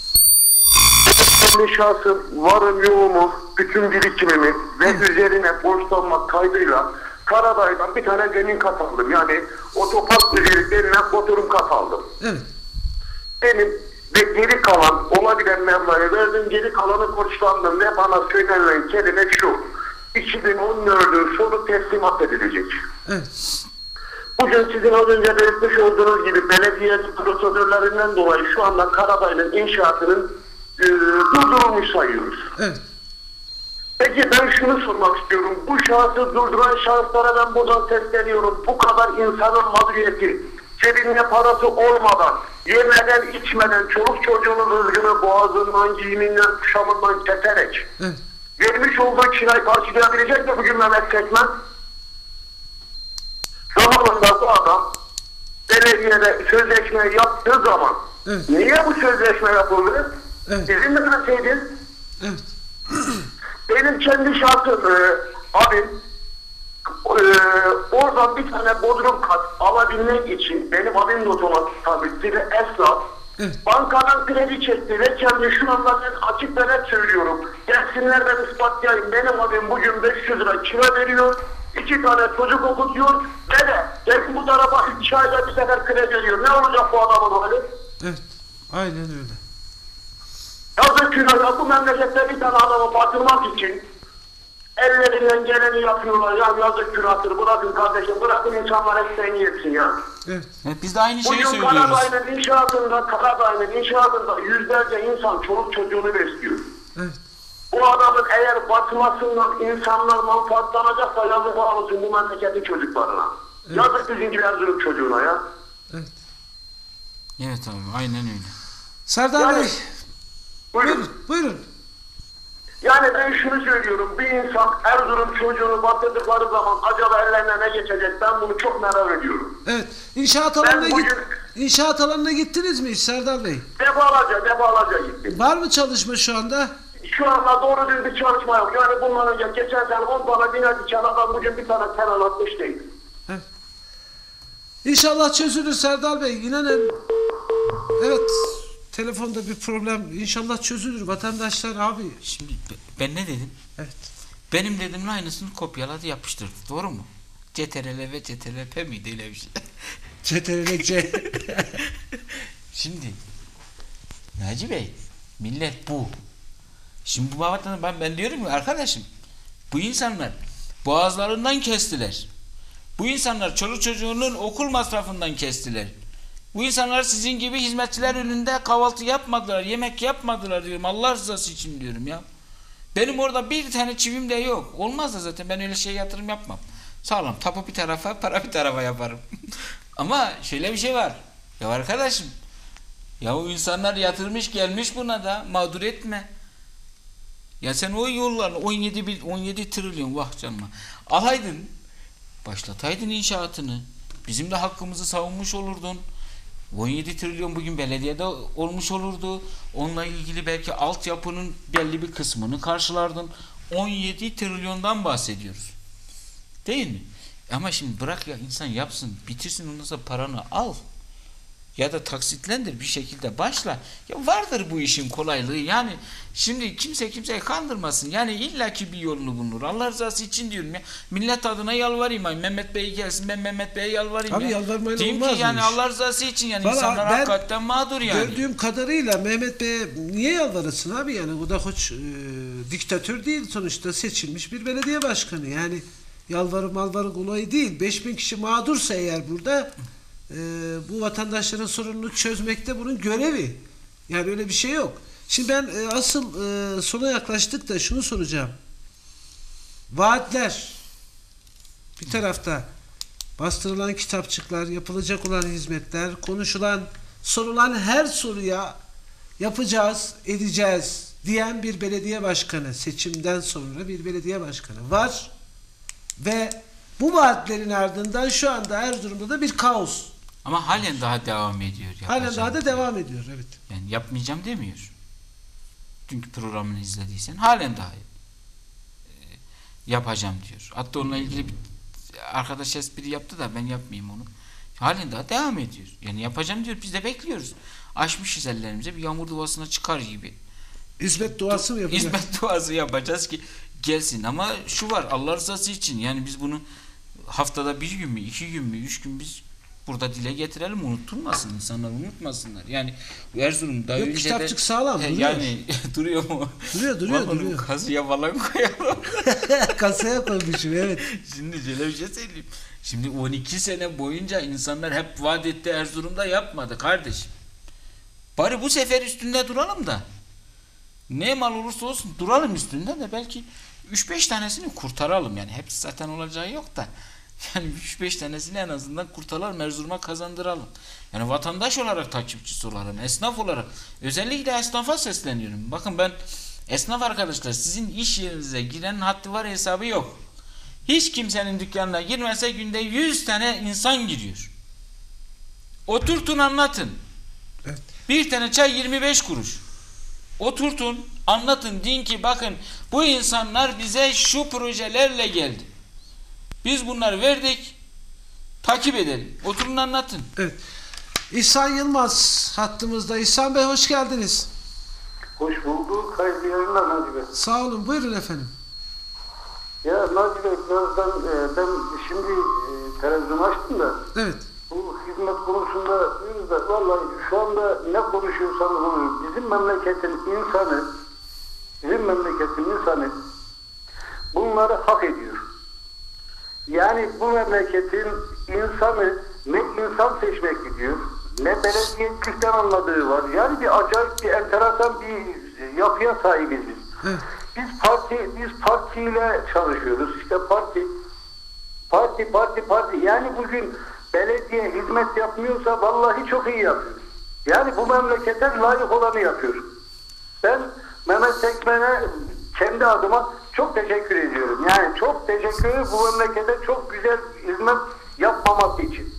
Kendi şahsım varım yoğumu, bütün birikimimi ve üzerine borçlanmak kaydıyla Karaday'dan bir tane zemin kat aldım. Yani otopark denilen oturum kat aldım. Evet. Benim ve geri kalan olabilen mevlayı verdim, geri kalanı borçlandım ve bana söylenen kelime şu: 2014'ün sonu teslimat edilecek. Evet. Bugün sizin az önce belirtmiş olduğunuz gibi belediye prosedürlerinden dolayı şu anda Karaday'ın inşaatının durdurulmuş sayıyoruz. Evet. Peki ben şunu sormak istiyorum. Bu şahsı durduran şahıslara ben buradan sesleniyorum. Bu kadar insanın mağduriyeti, cebinde parası olmadan yemeden, içmeden, çoluk çocuğunun rızkını boğazından, giyiminden, kuşamından keserek Evet. vermiş olduğu kirayı karşılayabilecek mi bugün Mehmet Sekmen? Zamanında bu adam belediyede sözleşme yaptığı zaman Evet. niye bu sözleşme yapıldı? Evet. İzin mi verseydin? Evet. Benim kendi şahsım abim oradan bir tane bodrum kat alabilmek için benim abim de otomatik tabii bir esnaf Evet. bankadan kredi çekti ve kendi şu anda ben açık ve net söylüyorum. Gelsinler ben ispatlayayım. Benim abim bugün 500 lira kira veriyor. 2 tane çocuk okutuyor. Ve de belki bu tarafa 2 ayda bir sefer kredi veriyor. Ne olacak bu adamın hali? Evet. Aynen öyle. Yazık günah ya, bu memlekette bir tane adamı batırmak için ellerinden geleni yapıyorlar ya, yazık günahtır. Bırakın kardeşim, bırakın insanlar ekmeğini yesin ya. Evet. Evet, biz de aynı şeyi Bugün söylüyoruz. Karadağ'ın inşaatında yüzlerce insan çoluk çocuğunu besliyor. Evet. Bu adamın eğer batmasından insanlar manfaatlanacaksa yazık olsun bu memleketin çocuklarına. Evet. Yazık bizim gibi Erzurum çocuğuna ya. Evet. Evet abi, aynen öyle. Serdar Yani- Bey, Buyurun. buyurun. Buyurun. Yani ben şunu söylüyorum, bir insan Erzurum çocuğunu batırdıkları zaman acaba ellerine ne geçecek, ben bunu çok merak ediyorum. Evet. İnşaat alanına bugün- İnşaat alanına gittiniz mi hiç Serdar Bey? Defalarca gittim. Var mı çalışma şu anda? Şu anda doğru düzgün bir çalışma yok. Yani bundan önce geçen sene 10 tane bina diken adam bugün bir tane kenar atmış değil. Evet. İnşallah çözülür Serdar Bey. İnanın. Evet. Telefonda bir problem. İnşallah çözülür. Vatandaşlar abi. Şimdi ben ne dedim? Evet. Benim dediğimin aynısını kopyaladı, yapıştırdı. Doğru mu? CTRL ve CTRL miydi, öyle bir şey? CTRL-C. Şimdi Naci Bey, millet bu. Şimdi bu vatandaş, ben diyorum ki arkadaşım, bu insanlar boğazlarından kestiler. Bu insanlar çoluk çocuğunun okul masrafından kestiler. Bu insanlar sizin gibi hizmetçiler önünde kahvaltı yapmadılar, yemek yapmadılar diyorum. Allah rızası için diyorum ya. Benim orada bir tane çivim de yok. Olmaz da zaten, ben öyle şey yatırım yapmam. Sağlam tapu bir tarafa, para bir tarafa yaparım. Ama şöyle bir şey var. Ya arkadaşım, ya o insanlar yatırmış gelmiş, buna da mağdur etme. Ya sen o yollarını 17 trilyon vah canıma alaydın, başlataydın inşaatını. Bizim de hakkımızı savunmuş olurdun. 17 trilyon bugün belediyede olmuş olurdu. Onunla ilgili belki altyapının belli bir kısmını karşılardın. 17 trilyondan bahsediyoruz. Değil mi? Ama şimdi bırak ya, insan yapsın, bitirsin, ondan sonra paranı al. Ya da taksitlendir, bir şekilde başla. Ya vardır bu işin kolaylığı. Yani şimdi kimse kimseyi kandırmasın. Yani illaki bir yolunu bulunur. Allah rızası için diyorum ya. Millet adına yalvarayım. Mehmet Bey gelsin, ben Mehmet Bey'e yalvarayım. Abi ya. yalvarmayla diyeyim olmaz ki yani bu iş. Allah rızası için, yani Vallahi insanlar ben hakikaten mağdur yani. Gördüğüm kadarıyla Mehmet Bey'e niye yalvarasın abi, yani bu da hoş diktatör değil sonuçta, seçilmiş bir belediye başkanı, yani yalvarı malvarı olayı değil. 5000 kişi mağdursa eğer burada bu vatandaşların sorununu çözmekte bunun görevi, yani öyle bir şey yok. Şimdi ben asıl sona yaklaştık da şunu soracağım. Vaatler bir tarafta, bastırılan kitapçıklar, yapılacak olan hizmetler, konuşulan, sorulan her soruya yapacağız, edeceğiz diyen bir belediye başkanı, seçimden sonra bir belediye başkanı var ve bu vaatlerin ardından şu anda Erzurum'da da bir kaos. Ama halen daha devam ediyor. Halen daha da devam ediyor, evet. Yani yapmayacağım demiyor. Dünkü programını izlediysen halen daha yapacağım diyor. Hatta onunla ilgili bir arkadaş espri yaptı da ben yapmayayım onu. Halen daha devam ediyor. Yani yapacağım diyor, biz de bekliyoruz. Açmışız ellerimize, bir yağmur duasına çıkar gibi. Hizmet duası mı yapacak? Hizmet duası yapacağız ki gelsin. Ama şu var, Allah rızası için, yani biz bunu haftada bir gün mü, 2 gün mü, 3 gün biz burada dile getirelim, unutulmasın, insanlar unutmasınlar. Yani Erzurum daha Yok, önce kitapçık de sağlam duruyor. yani duruyor mu? Duruyor. Kazıya falan koyalım. Kasaya koymuşum, evet. Şimdi şöyle bir şey söyleyeyim. Şimdi 12 sene boyunca insanlar hep vaat etti, Erzurum'da yapmadı kardeşim. Bari bu sefer üstünde duralım da. Ne mal olursa olsun duralım üstünde de belki 3-5 tanesini kurtaralım. Yani hepsi zaten olacağı yok da. Yani 3-5 tanesini en azından kurtaralım, Erzurum'a kazandıralım. Yani vatandaş olarak takipçisi olalım, esnaf olarak. Özellikle esnafa sesleniyorum. Bakın ben esnaf arkadaşlar, sizin iş yerinize girenin haddi var hesabı yok. Hiç kimsenin dükkanına girmese günde 100 tane insan giriyor. Oturtun anlatın. Evet. Bir tane çay 25 kuruş. Oturtun anlatın, deyin ki bakın bu insanlar bize şu projelerle geldi. Biz bunları verdik. Takip edelim. Oturun anlatın. Evet. İhsan Yılmaz hattımızda. İhsan Bey hoş geldiniz. Hoş bulduk. Hayırlı yayınlar Naci Bey. Sağ olun. Buyurun efendim. Ya Naci Bey birazdan ben şimdi televizyon açtım da Evet. bu hizmet konusunda diyoruz da vallahi şu anda ne konuşuyorsanız oluyor. Bizim memleketin insanı bunları hak ediyor. Yani bu memleketin insanı ne insan seçmek gidiyor, ne belediyecilikten anladığı var. Yani bir acayip bir enteresan bir yapıya sahibiz biz. Evet. Biz partiyle çalışıyoruz. İşte parti. Yani bugün belediye hizmet yapmıyorsa vallahi çok iyi yapıyor. Yani bu memlekete layık olanı yapıyor. Ben Mehmet Sekmen'e kendi adıma çok teşekkür ediyorum. Yani çok teşekkür ederim bu memlekete çok güzel hizmet yapmaması için.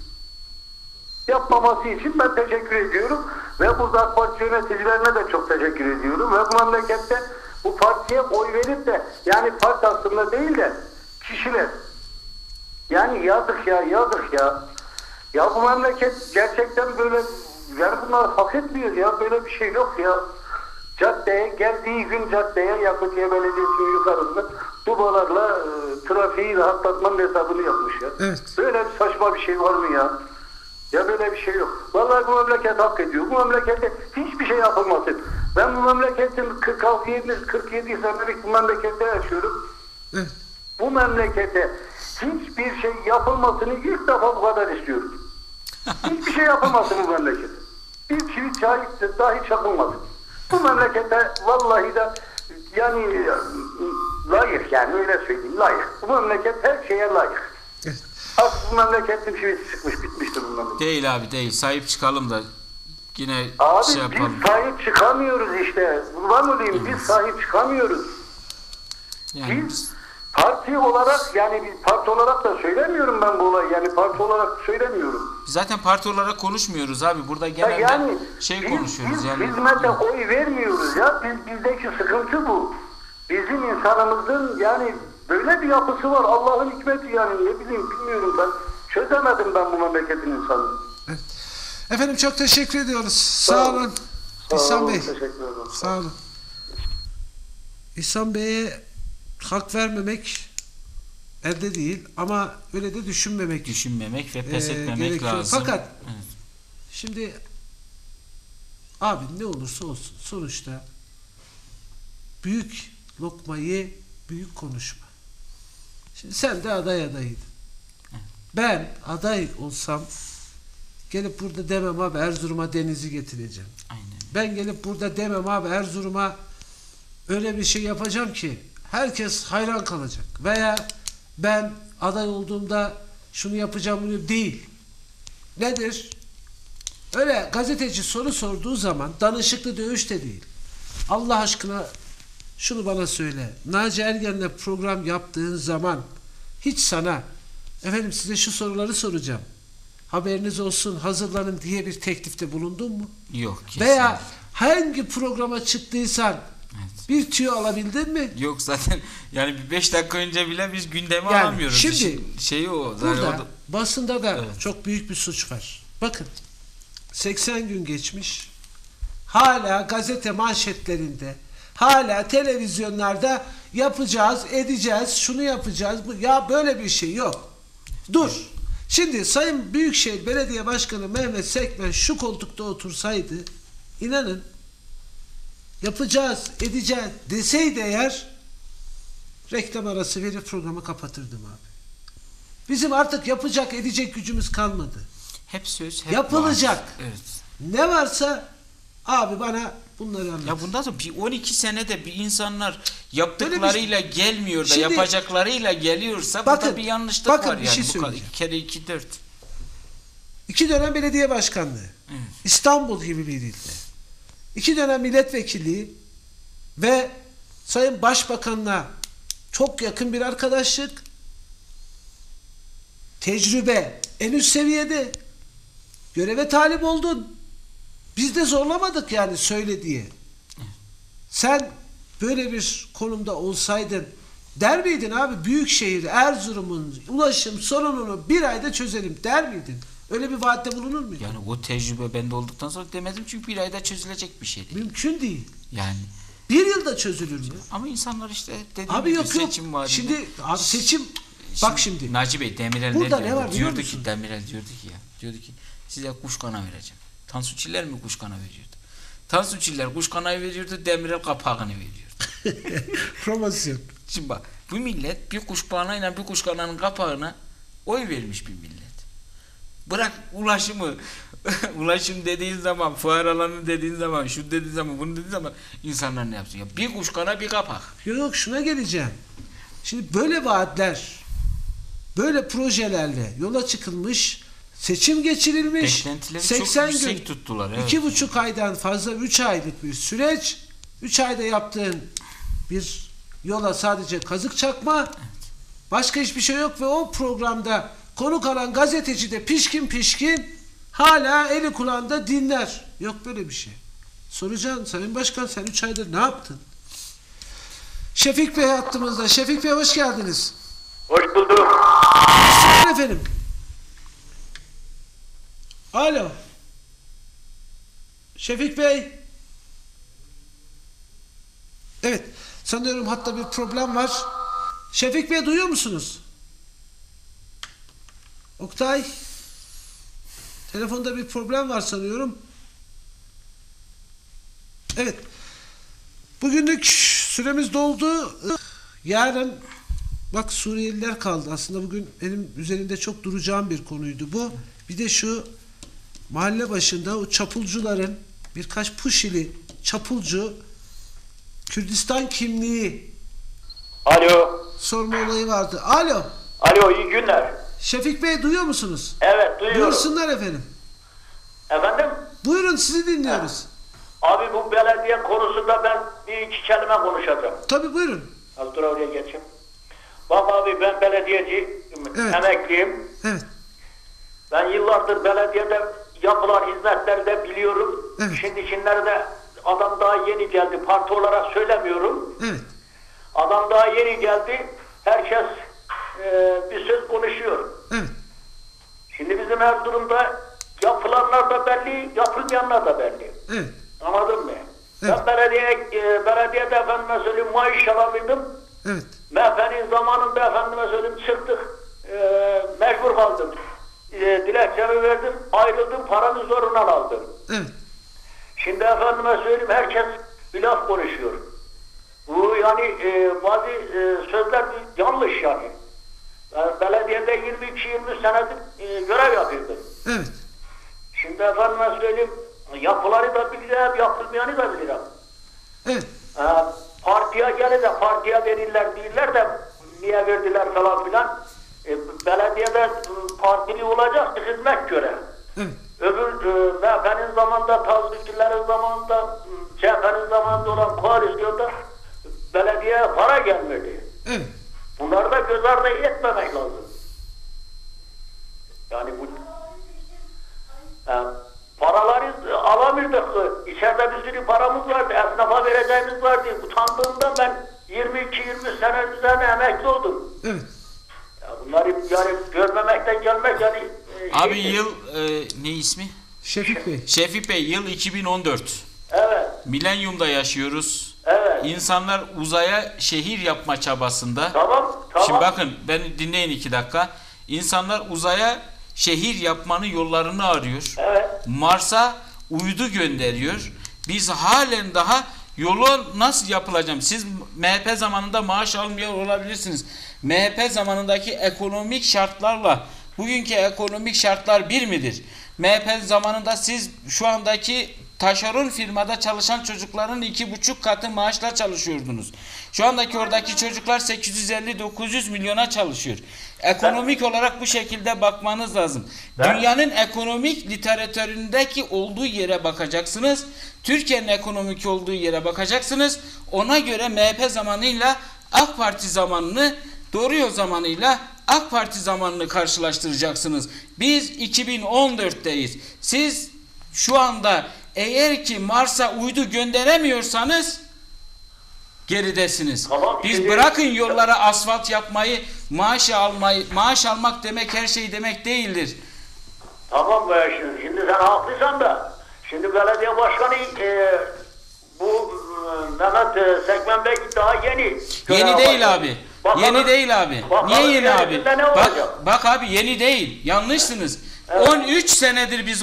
Ben teşekkür ediyorum. Ve burada AK Parti yöneticilerine de çok teşekkür ediyorum. Ve bu memlekette bu partiye oy verip de yani parti aslında değil de kişiler. Yani yazık ya. Ya bu memleket gerçekten böyle, yani bunlar hak etmiyor ya, böyle bir şey yok ya. Geldiği gün caddeye Yakutiye Belediyesi'nin yukarısında dubalarla trafiği rahatlatmanın hesabını yapmış ya. Evet. Böyle bir saçma bir şey var mı ya? Ya böyle bir şey yok. Vallahi bu memleket hak ediyor. Bu memlekette hiçbir şey yapılmasın. Ben bu memleketin 47 senelik bu memlekette yaşıyorum. Evet. Bu memlekete hiçbir şey yapılmasını ilk defa bu kadar istiyorum. Hiçbir şey yapılmasın bu memlekete. Bir çivi çay dahi çakılmasın. Bu memlekete vallahi de yani layık, yani öyle söyleyeyim, layık. Bu memleket her şeye layık. Evet. Artık bu memleketin çivisi çıkmış, bitmiştir bu memleket. Değil abi, değil. Sahip çıkalım da yine Abi şey yapalım. biz sahip çıkamıyoruz işte. Kurban olayım, biz sahip çıkamıyoruz. Yani Biz parti olarak, yani bir parti olarak da söylemiyorum ben bu olayı. Yani parti olarak söylemiyorum. zaten parti olarak konuşmuyoruz abi. Burada genelde Yani konuşuyoruz biz yani. hizmete oy vermiyoruz ya. Bizdeki sıkıntı bu. Bizim insanımızın yani böyle bir yapısı var. Allah'ın hikmeti yani, ne bileyim, bilmiyorum ben. Çözemedim ben bu memleketin insanını. Evet. Efendim çok teşekkür ediyoruz. Sağ olun. İhsan Bey. Teşekkür ederim. Sağ olun. İhsan Bey'e hak vermemek elde değil ama öyle de düşünmemek Düşünmemek ve pes etmemek gerekiyor. lazım. Fakat evet. şimdi abi ne olursa olsun sonuçta büyük lokmayı büyük konuşma. Şimdi sen de adaydın. Ben aday olsam gelip burada demem abi Erzurum'a denizi getireceğim. Aynen. Ben gelip burada demem abi Erzurum'a öyle bir şey yapacağım ki herkes hayran kalacak. Veya ben aday olduğumda şunu yapacağım, bunu değil. Nedir? Öyle gazeteci soru sorduğu zaman danışıklı dövüş de değil. Allah aşkına şunu bana söyle. Naci Ergen'le program yaptığın zaman hiç sana efendim size şu soruları soracağım, haberiniz olsun, hazırlanın diye bir teklifte bulundun mu? Yok. Kesinlikle. Veya hangi programa çıktıysan Evet. bir tüyo alabildin mi? Yok zaten yani bir 5 dakika önce bile biz gündemi Yani alamıyoruz. şimdi İşin şeyi o. Zaten Burada o da- basında da Evet. çok büyük bir suç var. Bakın 80 gün geçmiş. Hala gazete manşetlerinde, hala televizyonlarda yapacağız, edeceğiz, şunu yapacağız. Ya böyle bir şey yok. Dur. Şimdi Sayın Büyükşehir Belediye Başkanı Mehmet Sekmen şu koltukta otursaydı, inanın yapacağız, edeceğiz deseydi eğer, reklam arası verip programı kapatırdım abi. Bizim artık yapacak, edecek gücümüz kalmadı. hep söz, hep Yapılacak. vaat. Evet. Ne varsa Abi bana bunları anlat. Ya bundan sonra bir 12 senede bir insanlar Böyle yaptıklarıyla gelmiyor da Şimdi- yapacaklarıyla geliyorsa Bakın, burada bir yanlışlık bakın, var bir yani. şey Bu kadar, söyleyeceğim. 2 kere 2 4. 2 dönem belediye başkanlığı. Evet. İstanbul gibi bir ilde. 2 dönem milletvekilliği ve Sayın Başbakan'la çok yakın bir arkadaşlık. Tecrübe en üst seviyede. Göreve talip oldun. Biz de zorlamadık yani söyle diye. Sen böyle bir konumda olsaydın der miydin abi Büyükşehir Erzurum'un ulaşım sorununu bir ayda çözelim der miydin? Öyle bir vaatte bulunur muydun? Yani o tecrübe bende olduktan sonra demedim çünkü bir ayda çözülecek bir şey değil. Mümkün değil. Yani Bir yılda çözülür mü? ama insanlar işte dediğim Abi gibi yok yok. seçim vaadinde. Şimdi abi seçim bak şimdi. Naci Bey Demirel Burada nerede? ne var biliyor Diyordu musun? ki Demirel diyordu ki size kuşkana vereceğim. Tansu Çiller mi kuşkana veriyordu? Tansu Çiller kuşkanayı veriyordu, Demirel kapağını veriyordu. Promosyon. Şimdi bak bu millet bir kuşkanayla bir kuşkananın kapağına oy vermiş bir millet. Bırak ulaşımı ulaşım dediğin zaman, fuar alanı dediğin zaman, şu dediğin zaman, bunu dediğin zaman insanlar ne yapsın? Ya bir kuşkana bir kapak. Yok şuna geleceğim. Şimdi böyle vaatler, böyle projelerle yola çıkılmış, seçim geçirilmiş, Beklentileri 80 çok yüksek gün, tuttular. Evet. 2,5 aydan fazla 3 aylık bir süreç, 3 ayda yaptığın bir yola sadece kazık çakma, başka hiçbir şey yok ve o programda konuk alan gazeteci de pişkin hala eli kulağında dinler. Yok böyle bir şey. Soracaksın Sayın Başkan sen 3 aydır ne yaptın? Şefik Bey hattımızda. Şefik Bey hoş geldiniz. Hoş bulduk. Buyurun efendim. Alo. Şefik Bey. Evet. Sanıyorum hatta bir problem var. Şefik Bey duyuyor musunuz? Oktay. Telefonda bir problem var sanıyorum. Evet. Bugünlük süremiz doldu. Yarın bak Suriyeliler kaldı. Aslında bugün benim üzerinde çok duracağım bir konuydu bu. Bir de şu mahalle başında o çapulcuların birkaç Puşili çapulcu Kürdistan kimliği Alo. sorma olayı vardı. Alo. Alo, iyi günler. Şefik Bey duyuyor musunuz? Evet, duyuyorum. Buyursunlar efendim. Efendim? Buyurun sizi dinliyoruz. Abi bu belediye konusunda ben bir iki kelime konuşacağım. Tabii buyurun. Az dur oraya geçeyim. Bak abi ben belediyeciyim, Evet. emekliyim. Evet. Ben yıllardır belediyede yapılan hizmetleri de biliyorum. Evet. Şimdikinlerde de adam daha yeni geldi. Parti olarak söylemiyorum. Evet. Adam daha yeni geldi. Herkes bir söz konuşuyor. Evet. Şimdi bizim Erzurum'da yapılanlar da belli, yapılmayanlar da belli. Evet. Anladın mı? Evet. Ben belediyede efendime söyleyeyim maaş alamıyordum. Evet. MHP'nin zamanında efendime söyleyeyim çıktık. Mecbur kaldım. Dilekçemi verdim, ayrıldım, paramı zorundan aldım. Evet. Şimdi efendime söyleyeyim herkes bir laf konuşuyor. Bu yani bazı sözler yanlış yani. Ben belediyede 22-23 senedir görev yapıyordum. Evet. Şimdi efendime söyleyeyim yapıları da bilirim, yapılmayanı da bilirim. Evet. Partiye gelir de partiye verirler değiller de niye verdiler falan filan. Belediyede partili olacak bir hizmet göre. Evet. Öbür MHP'nin zamanında, Tazviklilerin zamanında, CHP'nin zamanında olan koalisyonda belediyeye para gelmedi. Evet. Bunları da göz ardı etmemek lazım. Yani bu paraları alamıyorduk. İçeride bir sürü paramız vardı. Esnafa vereceğimiz vardı. Utandığımda ben 22-23 sene üzerine emekli oldum. Evet. Ya bunları yani görmemekten gelmek yani Abi şeydir. yıl ne ismi? Şefik Bey. Şefik Bey yıl 2014. Evet. Milenyumda yaşıyoruz. Evet. İnsanlar uzaya şehir yapma çabasında. Tamam. Şimdi bakın beni dinleyin 2 dakika. İnsanlar uzaya şehir yapmanın yollarını arıyor. Evet. Mars'a uydu gönderiyor. Biz halen daha yolu nasıl yapılacağım? Siz MHP zamanında maaş almıyor olabilirsiniz. MHP zamanındaki ekonomik şartlarla bugünkü ekonomik şartlar bir midir? MHP zamanında siz şu andaki taşeron firmada çalışan çocukların 2,5 katı maaşla çalışıyordunuz. Şu andaki oradaki çocuklar 850-900 milyona çalışıyor. Ekonomik olarak bu şekilde bakmanız lazım. Dünyanın ekonomik literatüründeki olduğu yere bakacaksınız. Türkiye'nin ekonomik olduğu yere bakacaksınız. Ona göre MHP zamanıyla AK Parti zamanını, Doğru Yol zamanıyla AK Parti zamanını karşılaştıracaksınız. Biz 2014'teyiz. Siz şu anda eğer ki Mars'a uydu gönderemiyorsanız geridesiniz. Tamam, Biz şimdi- bırakın yollara asfalt yapmayı, maaş almak demek her şey demek değildir. Tamam be, şimdi sen haklıysan da şimdi belediye başkanı bu Mehmet Sekmen Bey daha yeni. Yeni değil abi. Bakalım- Yeni değil abi. bakalım Niye yeni abi? yenisinde ne olacak? Bak abi, yeni değil. Yanlışsınız. Evet. 13 senedir biz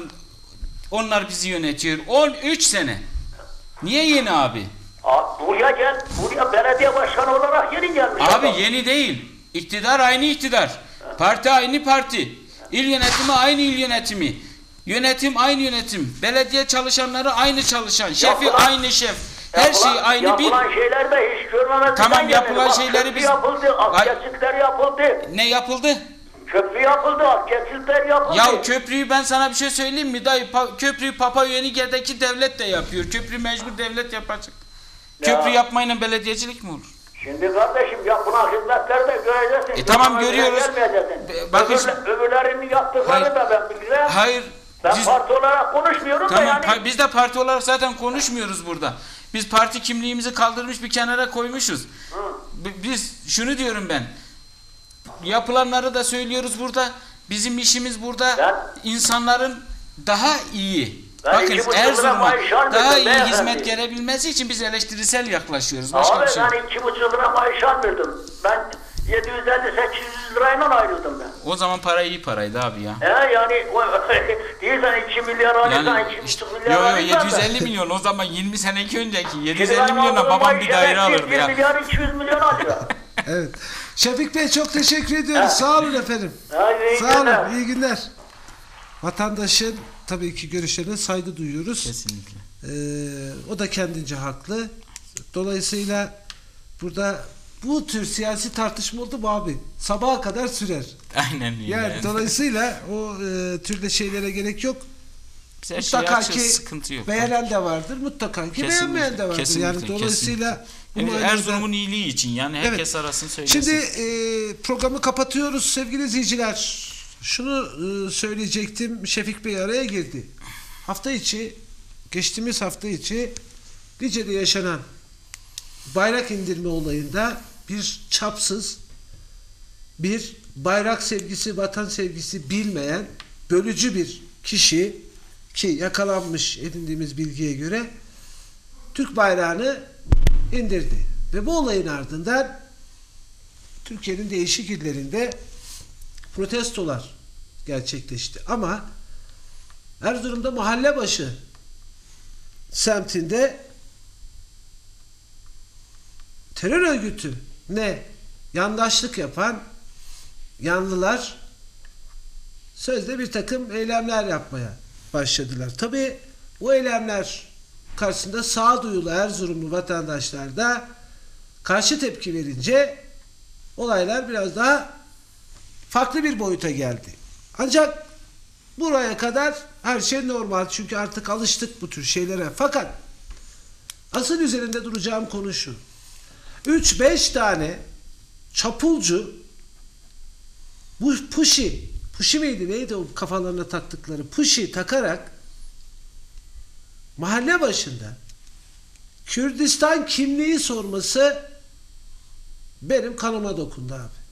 onlar bizi yönetiyor. 13 sene. Niye yeni abi? Buraya gel, buraya belediye başkanı olarak yeni gelmiş. Abi adam. yeni değil. İktidar aynı iktidar. Parti aynı parti. İl yönetimi aynı il yönetimi. Yönetim aynı yönetim. Belediye çalışanları aynı çalışan. Şefi Yapılan- aynı şef. Her şey aynı bir. Yapılan şeyler de hiç görmemezden Tamam, gelmedi. yapılan Bak, şeyleri köprü biz- yapıldı, Ay- geçitler yapıldı. Ne yapıldı? Köprü yapıldı, geçitler yapıldı. Ya köprüyü ben sana bir şey söyleyeyim mi dayı? Köprüyü Papua Yenige'deki devlet de yapıyor. Köprü mecbur devlet yapacak. Ya. Köprü yapmayla belediyecilik mi olur? Şimdi kardeşim yapılan hizmetleri de göreceksin. Tamam, Görmemezden görüyoruz. gelmeyeceksin. Bakın- Öbürlerinin yaptıklarını Hayır. da ben bilirim. Hayır. Ben Biz, parti olarak konuşmuyorum da tamam, yani. biz de parti olarak zaten konuşmuyoruz burada. Biz parti kimliğimizi kaldırmış bir kenara koymuşuz. Biz şunu diyorum ben. Yapılanları da söylüyoruz burada. Bizim işimiz burada. Ben- insanların daha iyi. Ben Bakın 2,5 lira Erzurum'a maaş almıyorum daha iyi beyefendi. hizmet gelebilmesi için biz eleştirisel yaklaşıyoruz. Başka Abi bir şey yok. ben 2,5 lira maaş almıyordum. Ben 750-800 lirayla ayrıldım ben. O zaman para iyi paraydı abi ya. Yani değilsen 2 milyar alırsan Yani 2,5 yo milyar yo alırsan 750 milyon o zaman 20 seneki önceki Şimdi 750 benim milyona aldığım babam maaş bir daire emekli alırdı 1 ya. milyar 200 milyon alıyor. Evet. Şefik Bey çok teşekkür ediyoruz. Sağ olun efendim. Hadi iyi Sağ günler. olun. İyi günler. Vatandaşın tabii ki görüşlerine saygı duyuyoruz. Kesinlikle. O da kendince haklı. Dolayısıyla burada bu tür siyasi tartışma oldu mu abi? Sabaha kadar sürer. Aynen öyle. Yani dolayısıyla o türde şeylere gerek yok. Biz her şeyi Mutlaka açığız, ki sıkıntı yok. beğenen de vardır. Mutlaka ki Kesinlikle, beğenmeyen de vardır. kesinlikle, Yani dolayısıyla bu Yani manada- Erzurum'un iyiliği için yani herkes arasın söylesin. Şimdi programı kapatıyoruz sevgili izleyiciler. Şunu söyleyecektim. Şefik Bey araya girdi. Hafta içi, geçtiğimiz hafta içi Lice'de yaşanan bayrak indirme olayında bir çapsız, bir bayrak sevgisi, vatan sevgisi bilmeyen bölücü bir kişi ki yakalanmış edindiğimiz bilgiye göre Türk bayrağını indirdi. Ve bu olayın ardından Türkiye'nin değişik illerinde protestolar gerçekleşti. Ama Erzurum'da Mahallebaşı semtinde terör örgütü ne yandaşlık yapan yanlılar sözde bir takım eylemler yapmaya başladılar. Tabii bu eylemler karşısında sağduyulu Erzurumlu vatandaşlar da karşı tepki verince olaylar biraz daha farklı bir boyuta geldi. Ancak buraya kadar her şey normal. Çünkü artık alıştık bu tür şeylere. Fakat asıl üzerinde duracağım konu şu. 3-5 tane çapulcu bu puşi miydi neydi o kafalarına taktıkları puşi takarak mahalle başında Kürdistan kimliği sorması benim kanıma dokundu abi.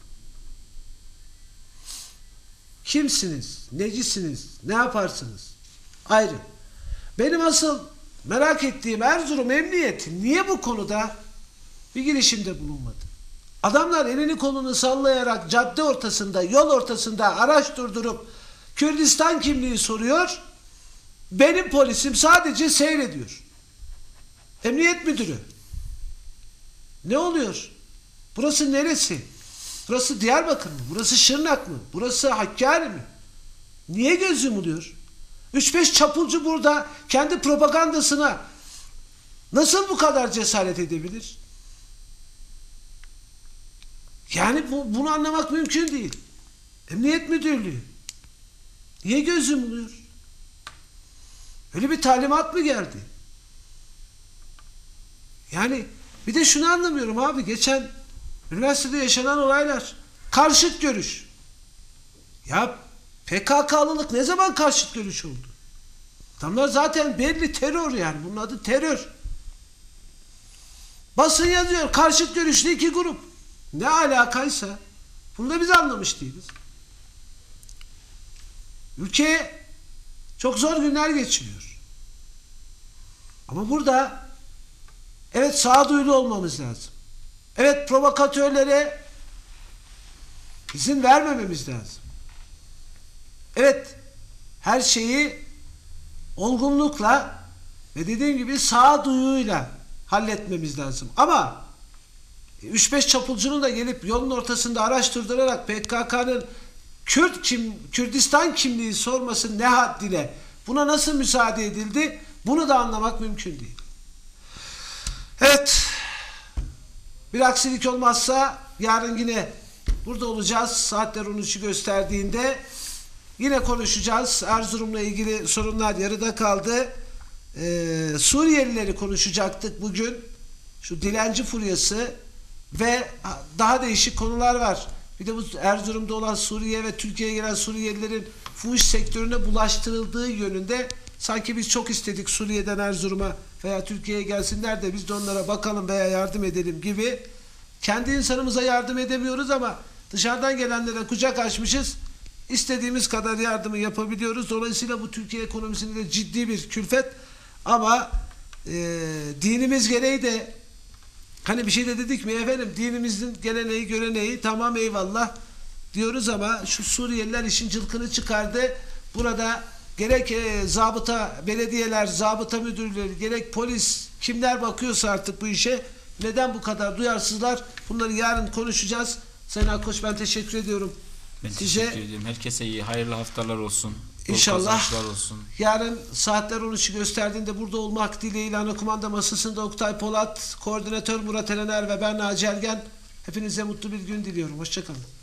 Kimsiniz? Necisiniz? Ne yaparsınız? Ayrı. Benim asıl merak ettiğim Erzurum Emniyeti niye bu konuda bir girişimde bulunmadı? Adamlar elini kolunu sallayarak cadde ortasında, yol ortasında araç durdurup Kürdistan kimliği soruyor. Benim polisim sadece seyrediyor. Emniyet müdürü. Ne oluyor? Burası neresi? Burası Diyarbakır mı? Burası Şırnak mı? Burası Hakkari mi? Niye göz yumuluyor? 3-5 çapulcu burada kendi propagandasına nasıl bu kadar cesaret edebilir? Yani bunu anlamak mümkün değil. Emniyet Müdürlüğü niye göz yumuluyor? Öyle bir talimat mı geldi? Yani bir de şunu anlamıyorum abi. Geçen üniversitede yaşanan olaylar. Karşıt görüş. Ya PKK'lılık ne zaman karşıt görüş oldu? Adamlar zaten belli terör yani. Bunun adı terör. Basın yazıyor. Karşıt görüşlü 2 grup. Ne alakaysa bunu da biz anlamış değiliz. Ülke çok zor günler geçiriyor. Ama burada evet sağduyulu olmamız lazım. Evet provokatörlere izin vermememiz lazım. Evet her şeyi olgunlukla ve dediğim gibi sağduyuyla halletmemiz lazım. Ama 3-5 çapulcunun da gelip yolun ortasında araç durdurarak PKK'nın Kürdistan kimliği sorması ne haddine, buna nasıl müsaade edildi, bunu da anlamak mümkün değil. Evet, bir aksilik olmazsa yarın yine burada olacağız. Saatler 13'ü gösterdiğinde yine konuşacağız. Erzurum'la ilgili sorunlar yarıda kaldı. Suriyelileri konuşacaktık bugün. Şu dilenci furyası ve daha değişik konular var. Bir de bu Erzurum'da olan Suriye ve Türkiye'ye gelen Suriyelilerin fuhuş sektörüne bulaştırıldığı yönünde sanki biz çok istedik Suriye'den Erzurum'a veya Türkiye'ye gelsinler de biz de onlara bakalım veya yardım edelim gibi. Kendi insanımıza yardım edemiyoruz ama dışarıdan gelenlere kucak açmışız. İstediğimiz kadar yardımı yapabiliyoruz. Dolayısıyla bu Türkiye ekonomisinde ciddi bir külfet ama dinimiz gereği de hani bir şey de dedik mi efendim dinimizin geleneği göreneği tamam eyvallah diyoruz ama şu Suriyeliler işin cılkını çıkardı. Burada gerek zabıta, belediyeler, zabıta müdürleri, gerek polis kimler bakıyorsa artık bu işe neden bu kadar duyarsızlar? Bunları yarın konuşacağız. Sayın Akkoç ben teşekkür ediyorum. Ben teşekkür ediyorum. Herkese iyi, hayırlı haftalar olsun. İnşallah. Olsun. Yarın saatler 13'ü gösterdiğinde burada olmak dileğiyle ana kumanda masasında Oktay Polat, koordinatör Murat Erener ve ben Naci Ergen. Hepinize mutlu bir gün diliyorum. Hoşça kalın.